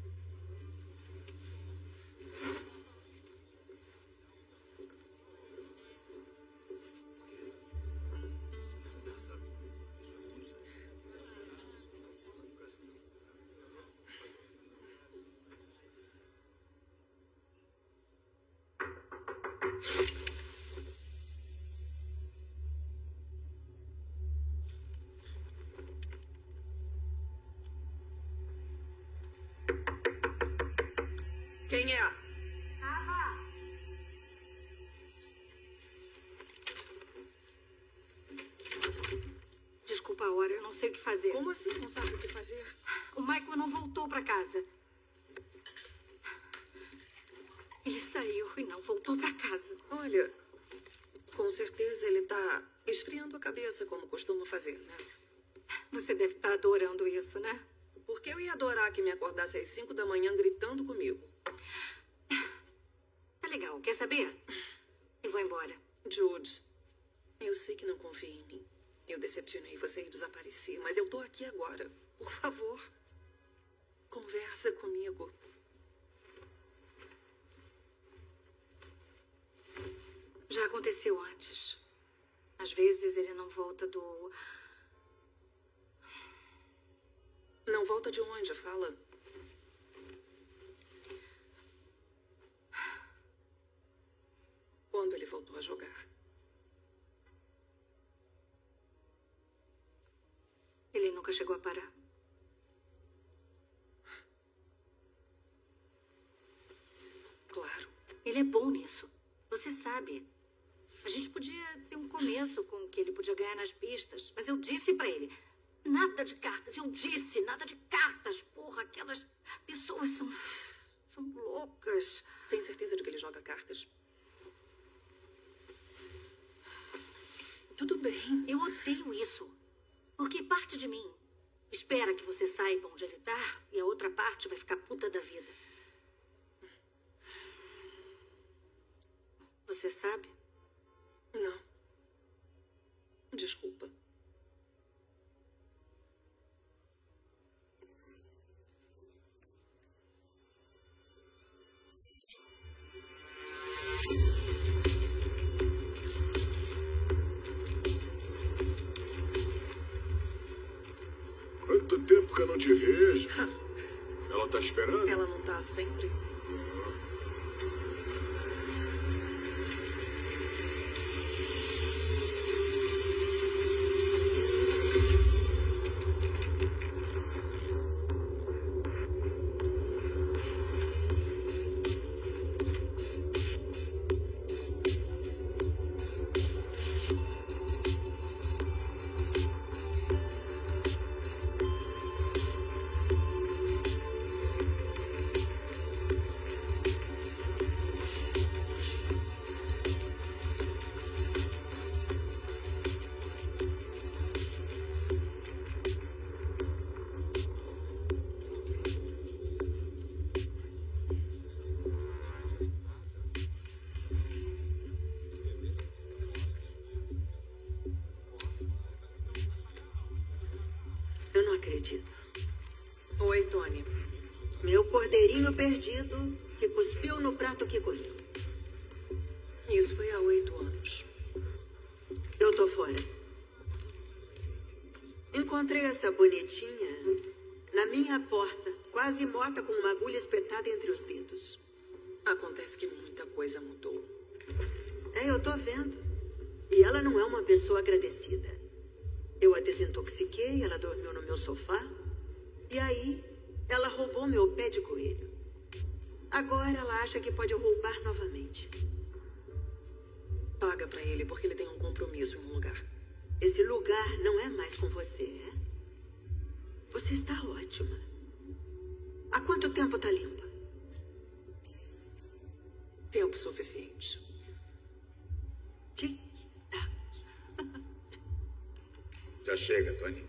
Quem é? Desculpa a hora, eu não sei o que fazer. Como assim não sabe o que fazer? O Michael não voltou para casa. Ele saiu e não voltou para casa. Olha, com certeza ele tá esfriando a cabeça, como costuma fazer, né? Você deve estar adorando isso, né? Porque eu ia adorar que me acordasse às 5 da manhã gritando comigo. Tá legal, quer saber? Eu vou embora. Jude, eu sei que não confia em mim. Eu decepcionei você e desapareci, mas eu tô aqui agora. Por favor, conversa comigo. Já aconteceu antes. Às vezes ele não volta do... Não volta de onde? Fala. Quando ele voltou a jogar? Ele nunca chegou a parar. Claro. Ele é bom nisso. Você sabe. A gente podia ter um começo com o que ele podia ganhar nas pistas. Mas eu disse pra ele... Nada de cartas. Eu disse, nada de cartas. Porra, aquelas pessoas são loucas. Tem certeza de que ele joga cartas? Tudo bem. Eu odeio isso. Porque parte de mim espera que você saiba onde ele tá e a outra parte vai ficar puta da vida. Você sabe? Não. Desculpa. Quanto tempo que eu não te vejo? Ela tá esperando? Ela não tá sempre? acredito. Oi, Tony. Meu cordeirinho perdido que cuspiu no prato que comeu. Isso foi há 8 anos. Eu tô fora. Encontrei essa bonitinha na minha porta, quase morta com uma agulha espetada entre os dedos. Acontece que muita coisa mudou. Eu tô vendo. E ela não é uma pessoa agradecida. Eu a desintoxiquei, ela dormiu no meu sofá. E aí, ela roubou meu pé de coelho. Agora ela acha que pode roubar novamente. Paga pra ele porque ele tem um compromisso em um lugar. Esse lugar não é mais com você, é? Você está ótima. Há quanto tempo tá limpa? Tempo suficiente. Tic-tac. Já chega, Tony.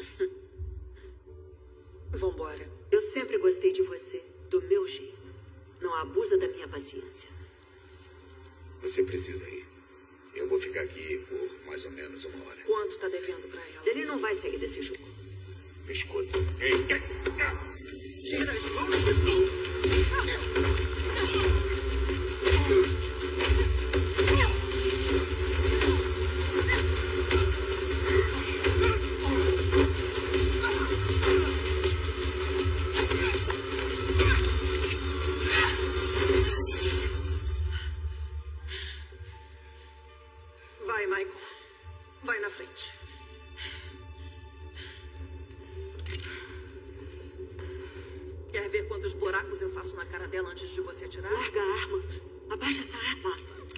Vambora. Eu sempre gostei de você do meu jeito. Não abusa da minha paciência. Você precisa ir. Eu vou ficar aqui por mais ou menos 1 hora. Quanto tá devendo pra ela? Ele não vai sair desse jogo. Me escuta. Tira as mãos de mim! Vai, Michael. Vai na frente. Quer ver quantos buracos eu faço na cara dela antes de você atirar? Larga a arma. Abaixa essa arma.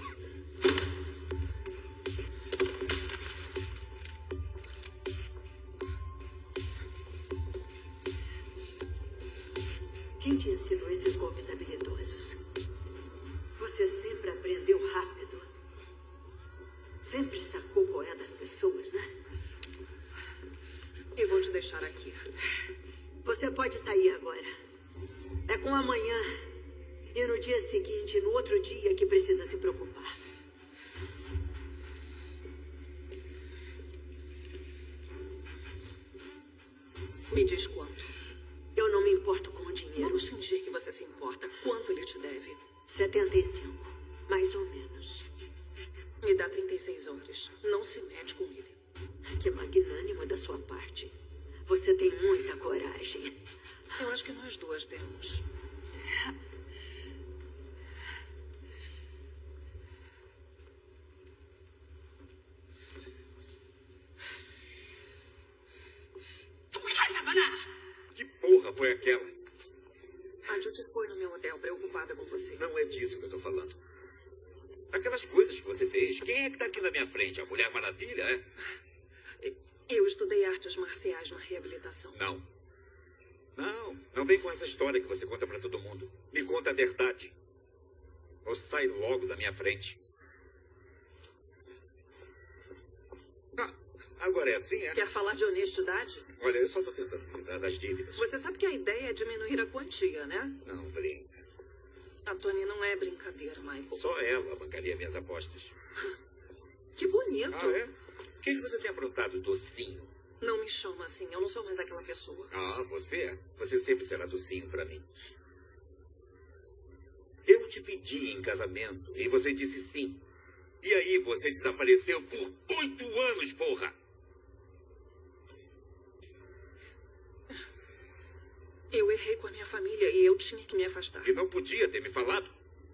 Quem te ensinou esses golpes habilidosos? Você sempre aprendeu rápido. Sempre sacou qual é das pessoas, né? E vou te deixar aqui. Você pode sair agora. É com amanhã e no dia seguinte, no outro dia, que precisa se preocupar. Me diz quanto. Eu não me importo com o dinheiro. Vamos fingir que você se importa. Quanto ele te deve? 75, mais ou menos. Me dá 36 horas. Não se mete com ele. Que magnânimo da sua parte. Você tem muita coragem. Eu acho que nós duas temos. Que porra foi aquela? A Judy foi no meu hotel preocupada com você. Não é disso que eu tô falando. Aquelas coisas que você fez. Quem é que tá aqui na minha frente? A Mulher Maravilha, é? Eu estudei artes marciais na reabilitação. Não vem com essa história que você conta pra todo mundo. Me conta a verdade. Ou sai logo da minha frente. Agora é assim, é? Quer falar de honestidade? Olha, eu só tô tentando livrar das dívidas. Você sabe que a ideia é diminuir a quantia, né? Não brinca. A Tony não é brincadeira, Michael. Só ela bancaria minhas apostas. Que bonito. É? O que você tem aprontado, docinho? Não me chama assim. Eu não sou mais aquela pessoa. Você é? Você sempre será docinho pra mim. Eu te pedi em casamento e você disse sim. E aí você desapareceu por 8 anos, porra! Eu errei com a minha família e eu tinha que me afastar. E não podia ter me falado?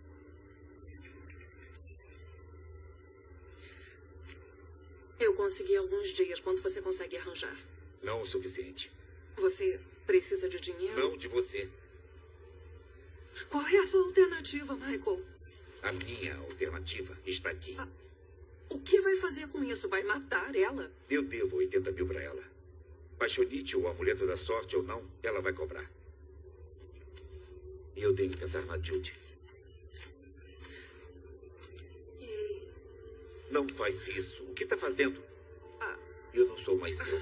Eu consegui alguns dias. Quanto você consegue arranjar? Não o suficiente. Você precisa de dinheiro? Não de você. Qual é a sua alternativa, Michael? A minha alternativa está aqui. O que vai fazer com isso? Vai matar ela? Eu devo 80 mil para ela. Paixonite ou amuleto da sorte ou não, ela vai cobrar. E eu tenho que pensar na Judy. Não faz isso. O que está fazendo? Eu não sou mais seu.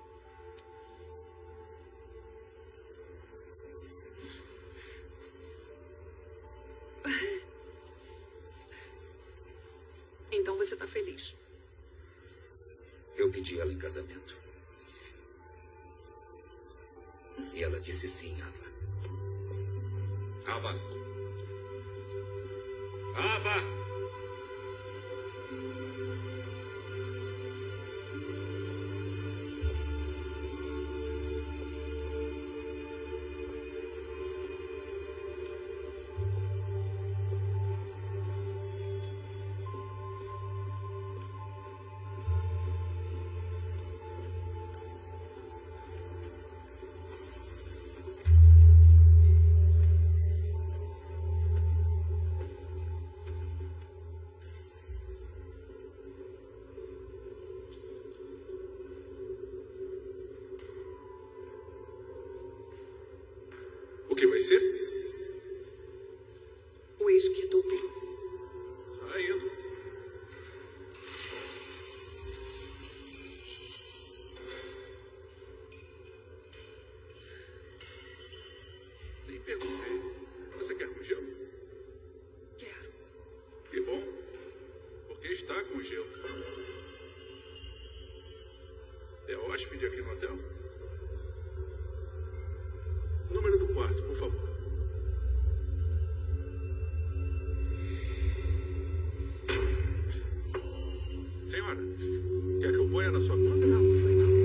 Então você está feliz? Eu pedi ela em casamento. E ela disse sim, Ava. Ava! Ava! O que vai ser? Uísque duplo. Saindo. Nem perguntei. Você quer com gelo? Quero. Que bom. Porque está com gelo. É hóspede aqui no hotel? Número do quarto, por favor. Senhora, quer que eu ponha na sua conta? Não, foi mal.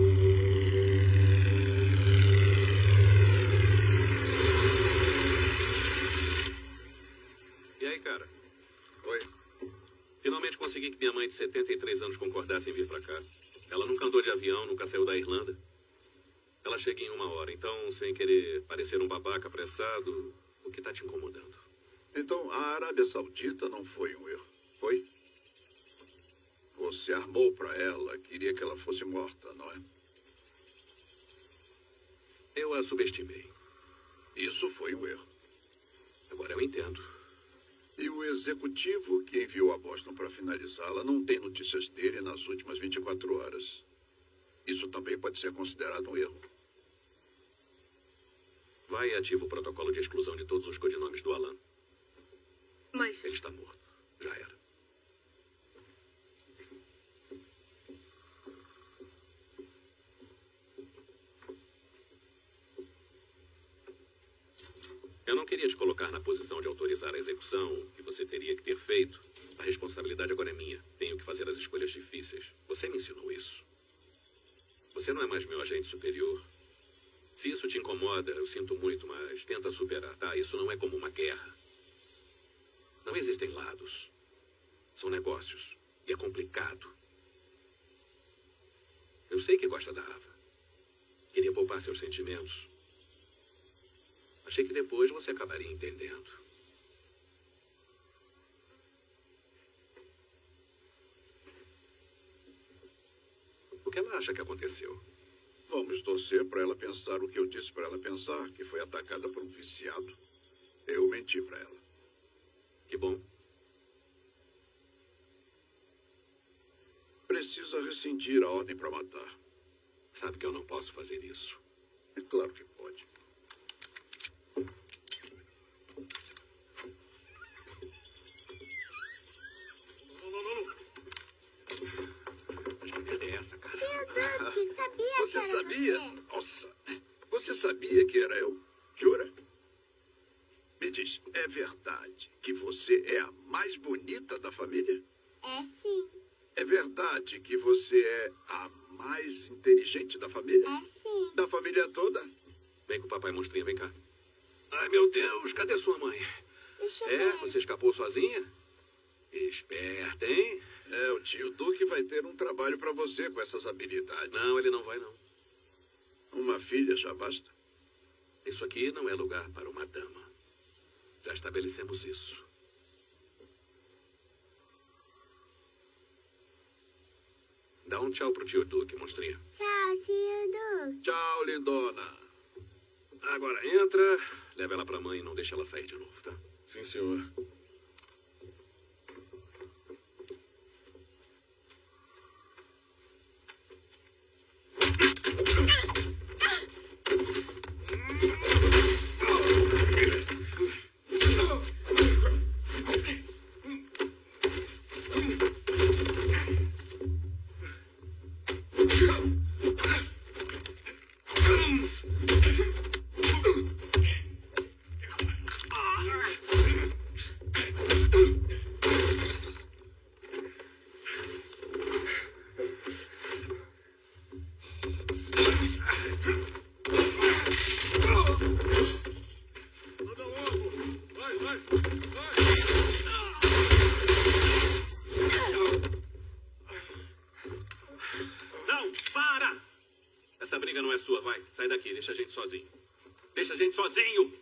E aí, cara? Oi. Finalmente consegui que minha mãe de 73 anos concordasse em vir pra cá. Ela nunca andou de avião, nunca saiu da Irlanda. Ela chega em 1 hora, então, sem querer parecer um babaca apressado, o que tá te incomodando? Então, a Arábia Saudita não foi um erro, foi? Você armou para ela, queria que ela fosse morta, não é? Eu a subestimei. Isso foi um erro. Agora eu entendo. E o executivo que enviou a Boston para finalizá-la não tem notícias dele nas últimas 24 horas. Isso também pode ser considerado um erro. Vai e ativa o protocolo de exclusão de todos os codinomes do Alan. Mas... Ele está morto. Já era. Eu não queria te colocar na posição de autorizar a execução que você teria que ter feito. A responsabilidade agora é minha. Tenho que fazer as escolhas difíceis. Você me ensinou isso. Você não é mais meu agente superior. Se isso te incomoda, eu sinto muito, mas tenta superar, tá? Isso não é como uma guerra. Não existem lados. São negócios. E é complicado. Eu sei que gosta da Ava. Queria poupar seus sentimentos. Achei que depois você acabaria entendendo. O que ela acha que aconteceu? Vamos torcer para ela pensar o que eu disse para ela pensar, que foi atacada por um viciado. Eu menti para ela. Que bom. Precisa rescindir a ordem para matar. Sabe que eu não posso fazer isso. É claro que pode. Duque, sabia Você que era sabia? você? Nossa, você sabia que era eu? Jura? Me diz, é verdade que você é a mais bonita da família? É sim. É verdade que você é a mais inteligente da família? É sim. Da família toda? Vem com o papai monstrinha, vem cá. Ai, meu Deus, cadê sua mãe? Deixa eu É, ver. você escapou sozinha? Esperta, hein? É, o tio Duque vai ter um trabalho para você com essas habilidades. Não, ele não vai, não. Uma filha já basta. Isso aqui não é lugar para uma dama. Já estabelecemos isso. Dá um tchau pro tio Duque, monstrinha. Tchau, tio Duque. Tchau, lindona. Agora entra, leva ela pra mãe e não deixa ela sair de novo, tá? Sim, senhor. briga não é sua, vai. Sai daqui, deixa a gente sozinho. Deixa a gente sozinho!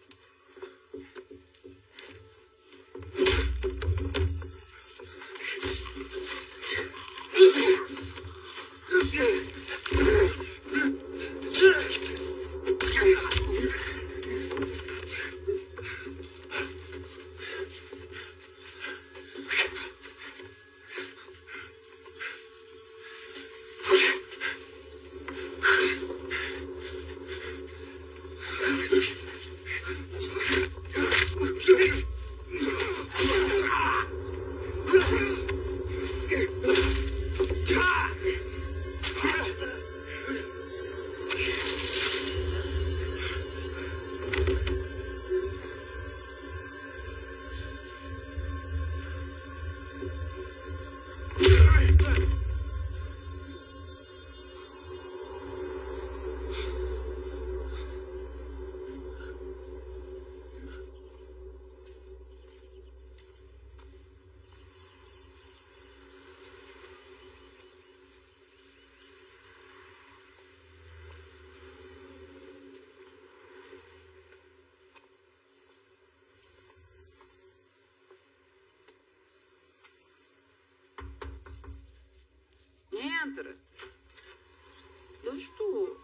Entra. Eu estou.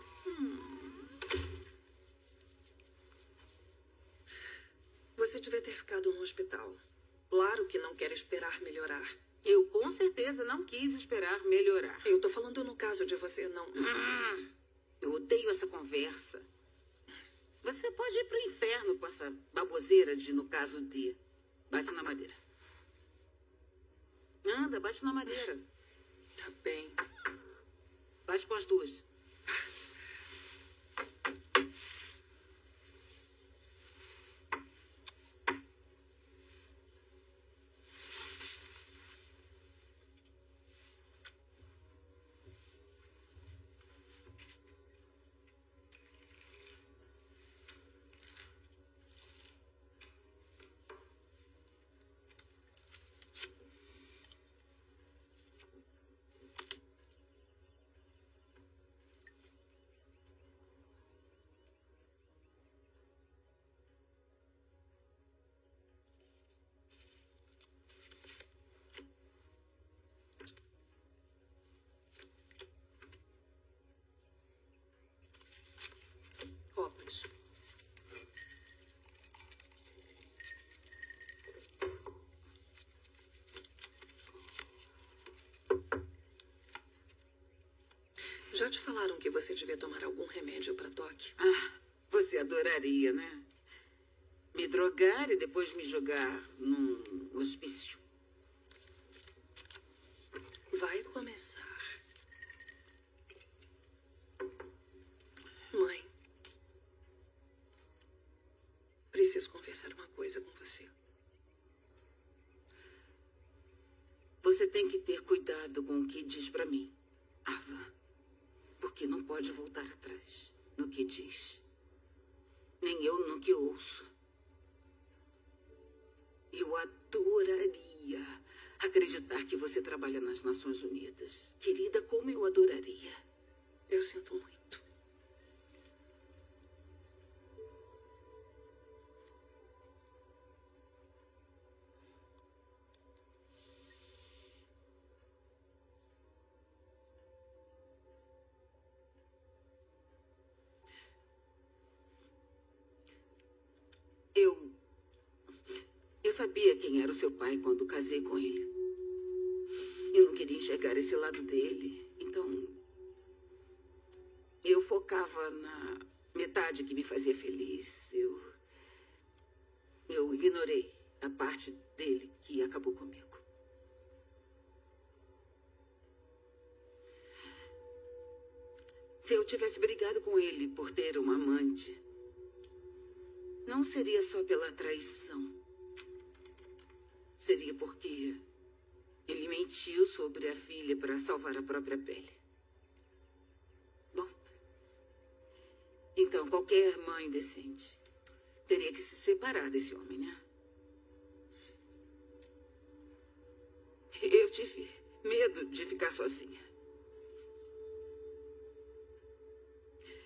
Você devia ter ficado no hospital. Claro que não quer esperar melhorar. Eu com certeza não quis esperar melhorar. Eu tô falando no caso de você não... Eu odeio essa conversa. Você pode ir pro inferno com essa baboseira de no caso de... Bate na madeira. Anda, bate na madeira. Tá bem. Bate com as duas. Já te falaram que você devia tomar algum remédio para toque? Ah, você adoraria, né? Me drogar e depois me jogar num hospício. Vai começar. Mãe, preciso conversar uma coisa com você. Você tem que ter cuidado com o que diz pra mim, Ava. Porque não pode voltar atrás no que diz. Nem eu no que ouço. Eu adoraria acreditar que você trabalha nas Nações Unidas. Querida, como eu adoraria. Eu sinto muito. Eu sabia quem era o seu pai quando casei com ele. Eu não queria enxergar esse lado dele. Então, eu focava na metade que me fazia feliz. Eu ignorei a parte dele que acabou comigo. Se eu tivesse brigado com ele por ter uma amante, não seria só pela traição. Seria porque ele mentiu sobre a filha para salvar a própria pele. Bom, então qualquer mãe decente teria que se separar desse homem, né? Eu tive medo de ficar sozinha.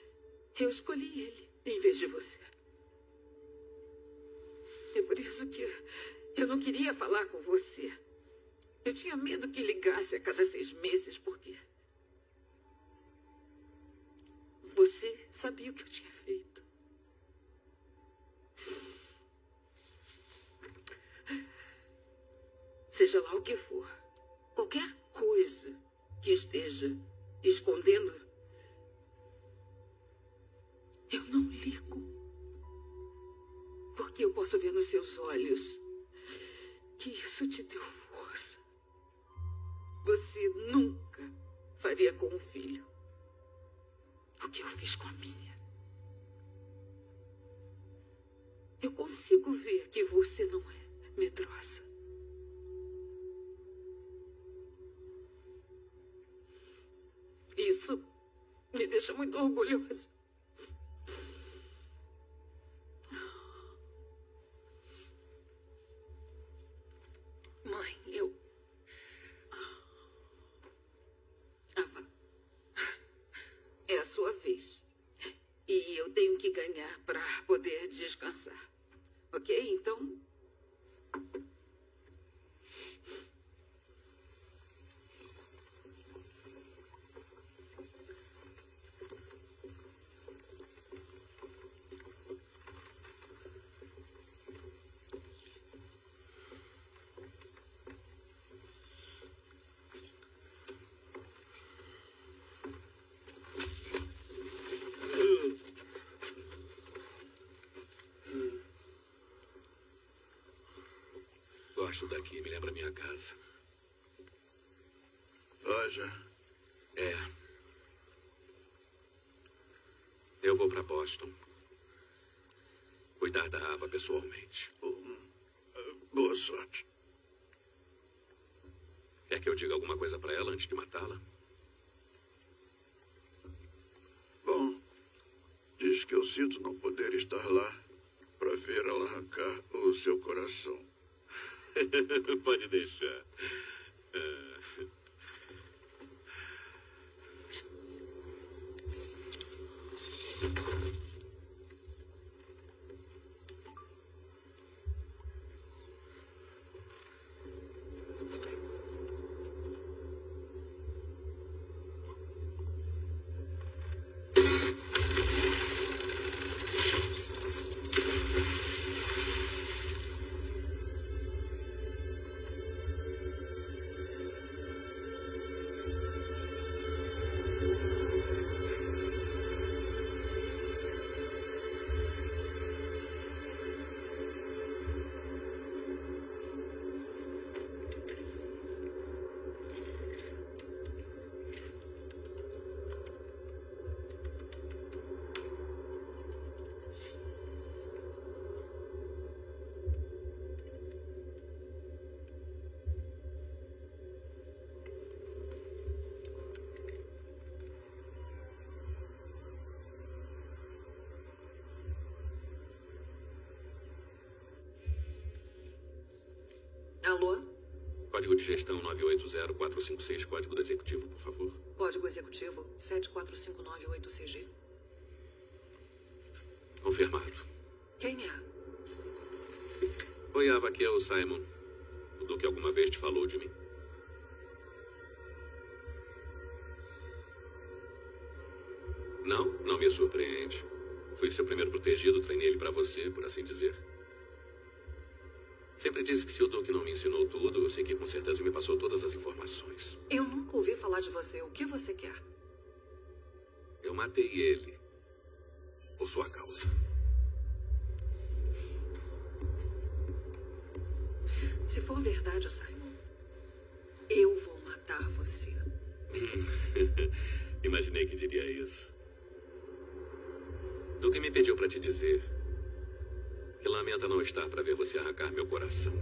Eu escolhi ele em vez de você. É por isso que eu não queria falar com você. Eu tinha medo que ligasse a cada 6 meses, porque você sabia o que eu tinha feito. Seja lá o que for, qualquer coisa que esteja escondendo, eu não ligo. Porque eu posso ver nos seus olhos que isso te deu força. Você nunca faria com um filho o que eu fiz com a minha. Eu consigo ver que você não é medrosa. Isso me deixa muito orgulhosa. Mãe, Ava, é a sua vez. E eu tenho que ganhar para poder descansar. Ok? Então... Gosto daqui, me lembra minha casa. Haja. É. Eu vou para Boston. Cuidar da Ava pessoalmente. Boa sorte. Quer que eu diga alguma coisa para ela antes de matá-la? Bom, diz que eu sinto não poder estar lá para ver ela arrancar o seu coração. Pode deixar. Alô? Código de gestão 980-456, código do executivo, por favor. Código executivo 74598CG. Confirmado. Quem é? Oi, Ava, aqui é o Simon. O Duque alguma vez te falou de mim? Não? Não me surpreende. Fui seu primeiro protegido, treinei ele pra você, por assim dizer. Sempre disse que se o Duque não me ensinou tudo, eu sei que com certeza me passou todas as informações. Eu nunca ouvi falar de você. O que você quer? Eu matei ele. Por sua causa. Se for verdade, Simon, eu vou matar você. Imaginei que diria isso. Duque me pediu pra te dizer que lamenta não estar para ver você arrancar meu coração.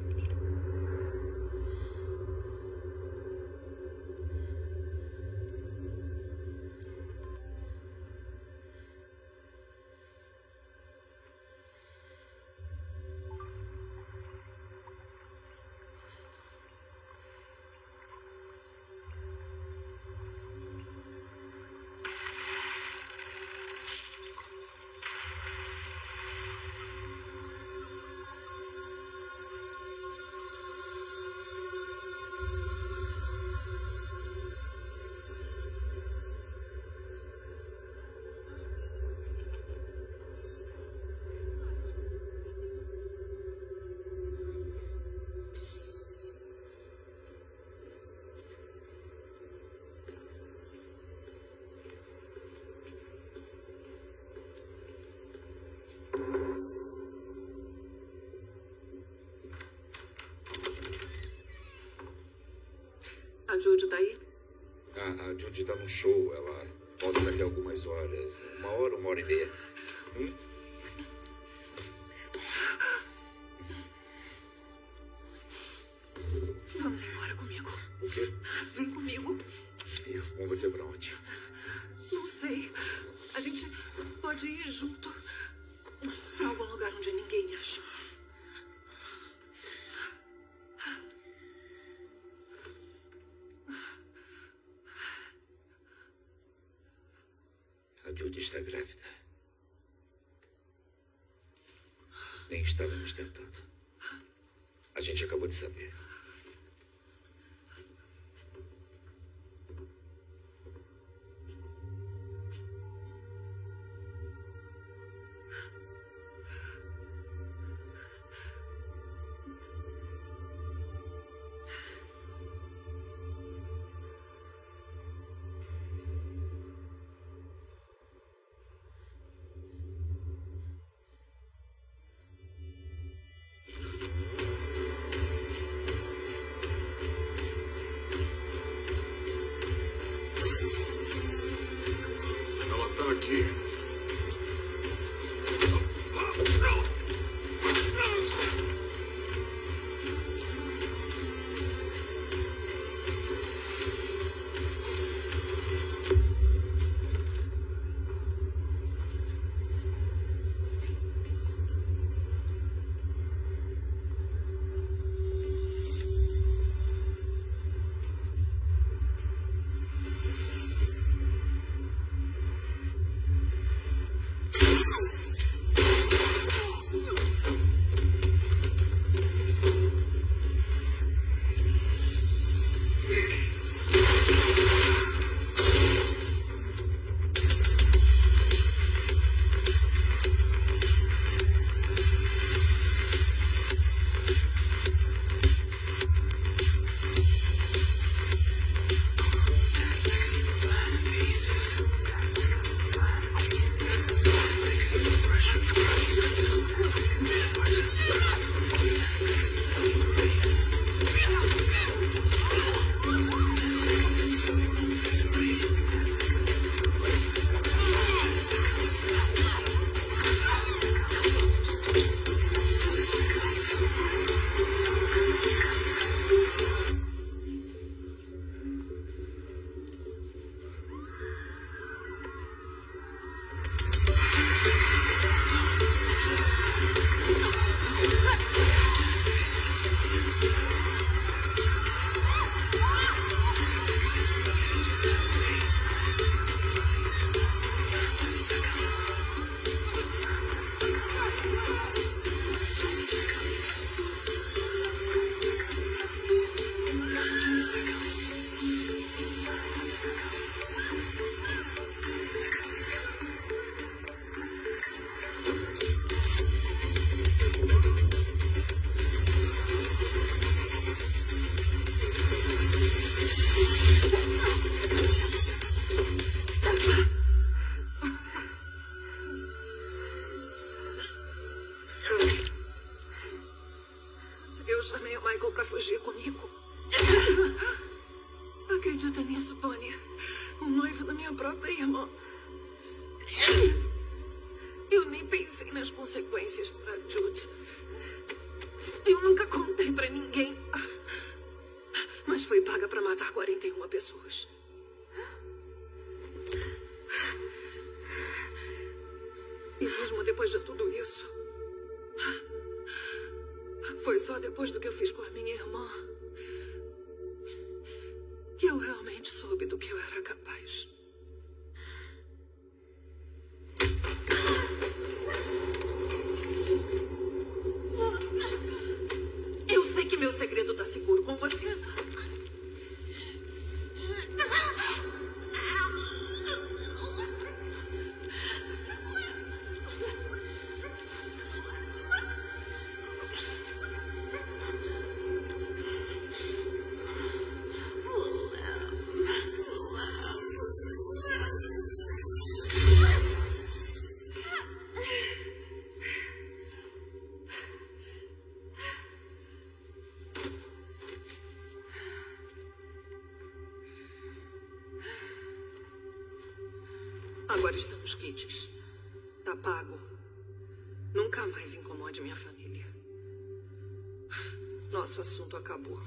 A Judy tá aí? A Judy tá no show. Ela volta daqui a algumas horas. 1 hora e meia. Vamos embora comigo. O quê? Vem comigo. Com você pra onde? Não sei. A gente pode ir junto. Pra algum lugar onde ninguém me acha. A Judy está grávida. Nem estávamos tentando. A gente acabou de saber. Ela tá aqui. Eu chamei o Michael pra fugir comigo. Acredita nisso, Tony? O noivo da minha própria irmã. Eu nem pensei nas consequências pra Judy. Eu nunca contei pra ninguém. Mas fui paga pra matar 41 pessoas. E mesmo depois de tudo isso, foi só depois do que eu fiz com a minha irmã que eu realmente soube do que eu era capaz. Eu sei que meu segredo tá seguro com você. Agora estamos quites. Tá pago. Nunca mais incomode minha família. Nosso assunto acabou.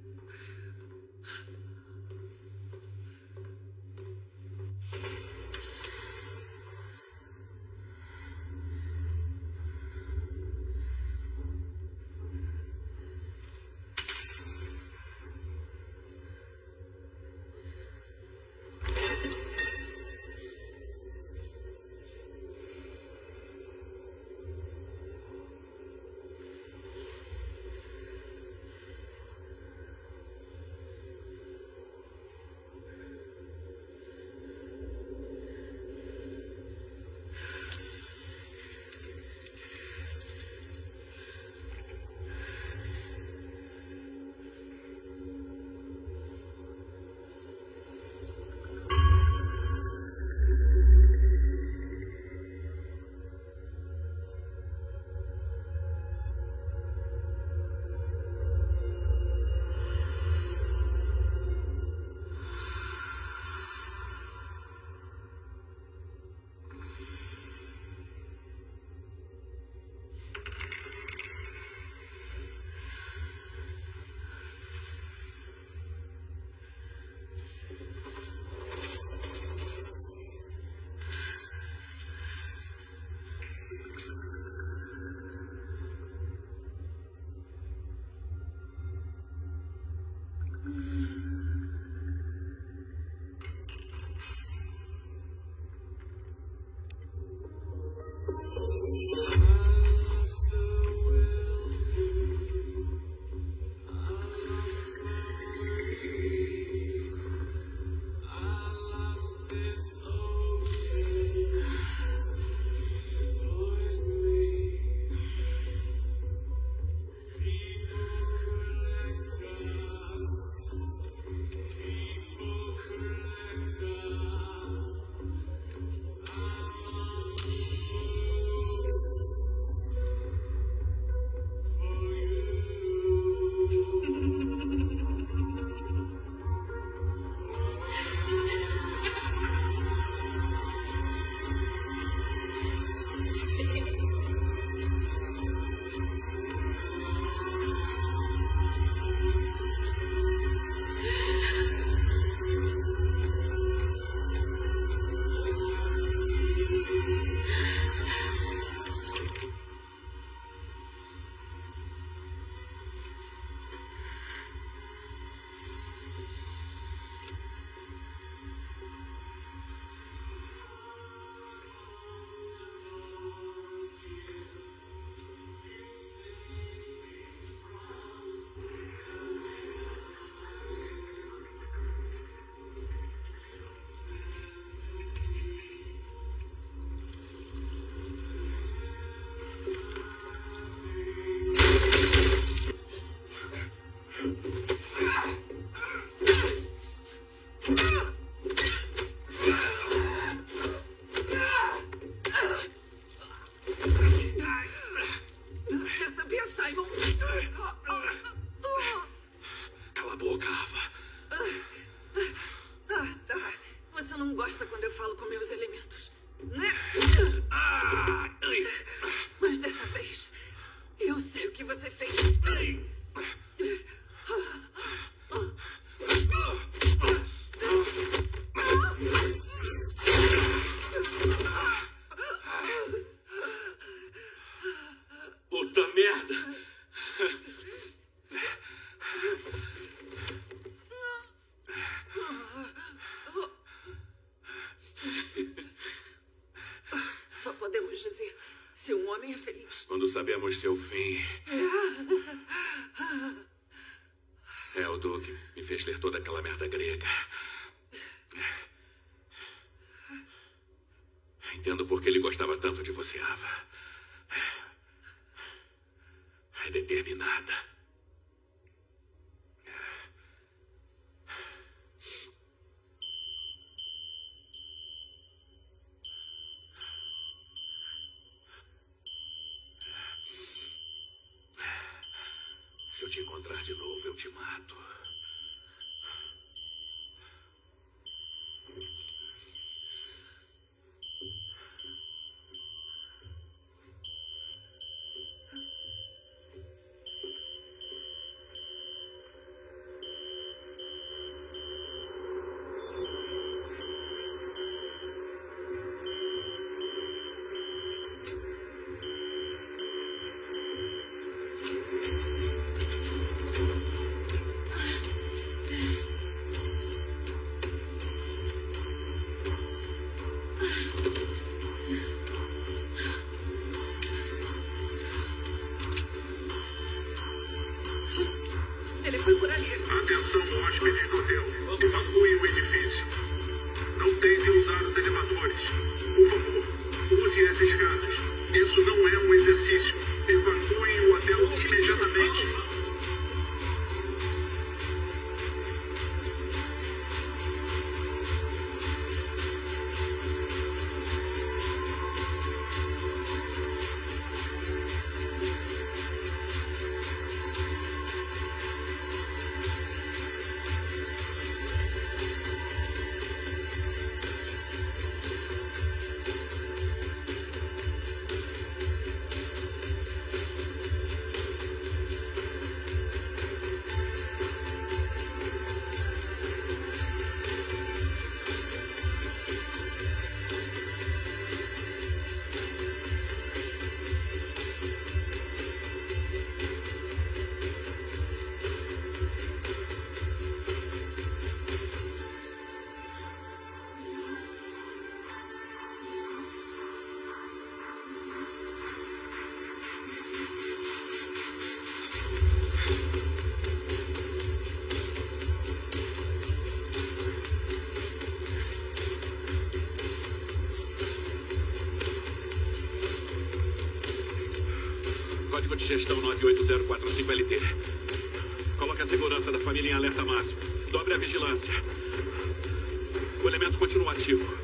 Quando sabemos seu fim. É, o Duque me fez ler toda aquela merda grega. Entendo por que ele gostava tanto de você, Ava. É determinada. Se eu te encontrar de novo, eu te mato. Código de gestão 98045LT. Coloque a segurança da família em alerta máximo. Dobre a vigilância. O elemento continua ativo.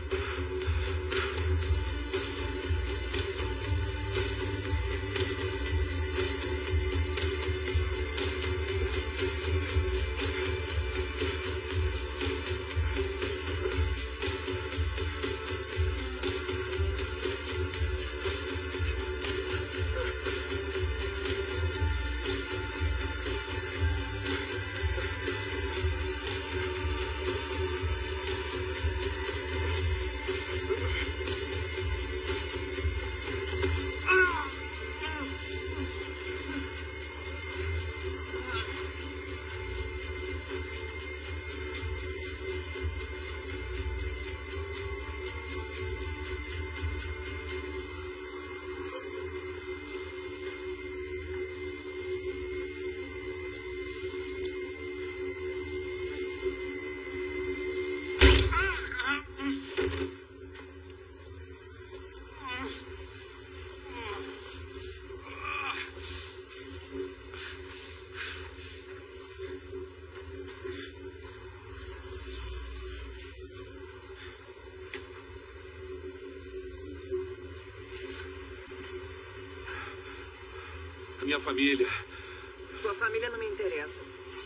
Minha família. Sua família não me interessa.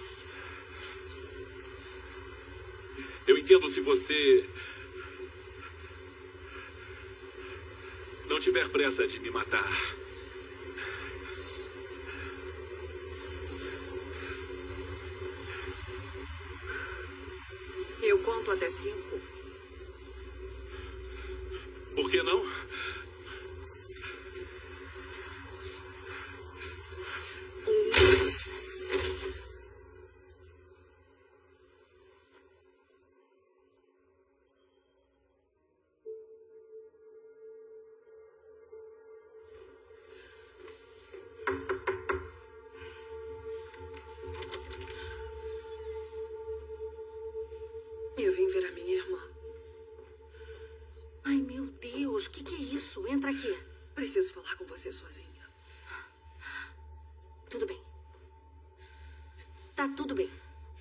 Eu entendo se você não tiver pressa de me matar. Eu conto até 5. Por que não? Eu vim ver a minha irmã. Ai, meu Deus, o que é isso? Entra aqui. Preciso falar com você sozinha. Tudo bem. Tá tudo bem.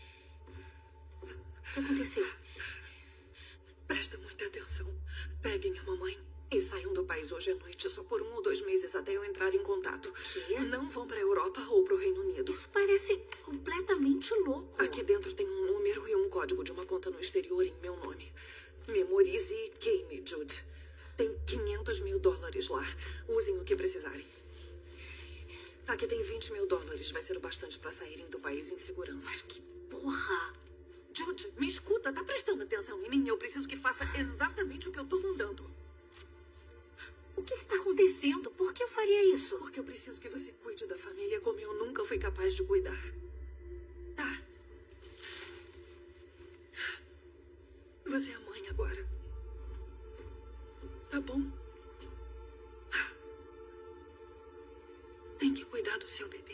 O que aconteceu? Presta muita atenção. Peguem a mamãe e saiam do país hoje à noite, só por 1 ou 2 meses até eu entrar em contato. Quê? Não vão para a Europa ou para o Reino Unido. Isso parece completamente louco. Aqui dentro tem um número e um código de uma conta no exterior em meu nome. Memorize e queime, Jude. Tem $500 mil lá. Usem o que precisarem. Aqui tem $20 mil. Vai ser o bastante para saírem do país em segurança. Mas que porra! Jude, me escuta. Tá prestando atenção em mim? Eu preciso que faça exatamente o que eu tô mandando. O que está acontecendo? Por que eu faria isso? Porque eu preciso que você cuide da família como eu nunca fui capaz de cuidar. Tá? Você é a mãe agora. Tá bom? Tem que cuidar do seu bebê.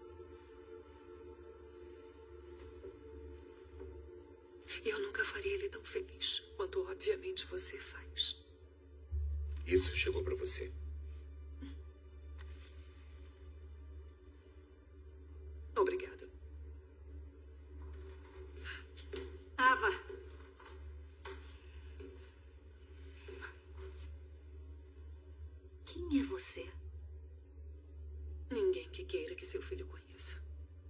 Eu nunca faria ele tão feliz quanto, obviamente, você faz. Isso chegou para você. Obrigada. Ava. Quem é você? Ninguém que queira que seu filho conheça.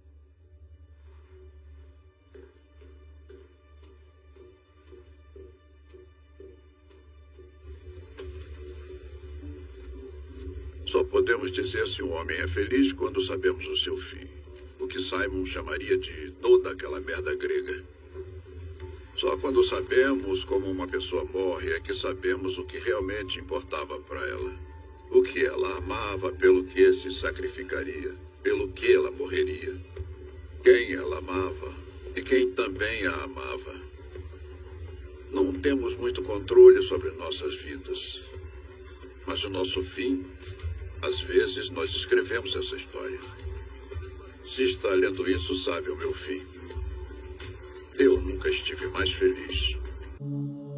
Só podemos dizer se um homem é feliz quando sabemos o seu fim. O que Simon chamaria de toda aquela merda grega. Só quando sabemos como uma pessoa morre é que sabemos o que realmente importava para ela. O que ela amava, pelo que se sacrificaria, pelo que ela morreria. Quem ela amava e quem também a amava. Não temos muito controle sobre nossas vidas. Mas o nosso fim, às vezes nós escrevemos essa história. Se está lendo isso, sabe o meu fim. Eu nunca estive mais feliz.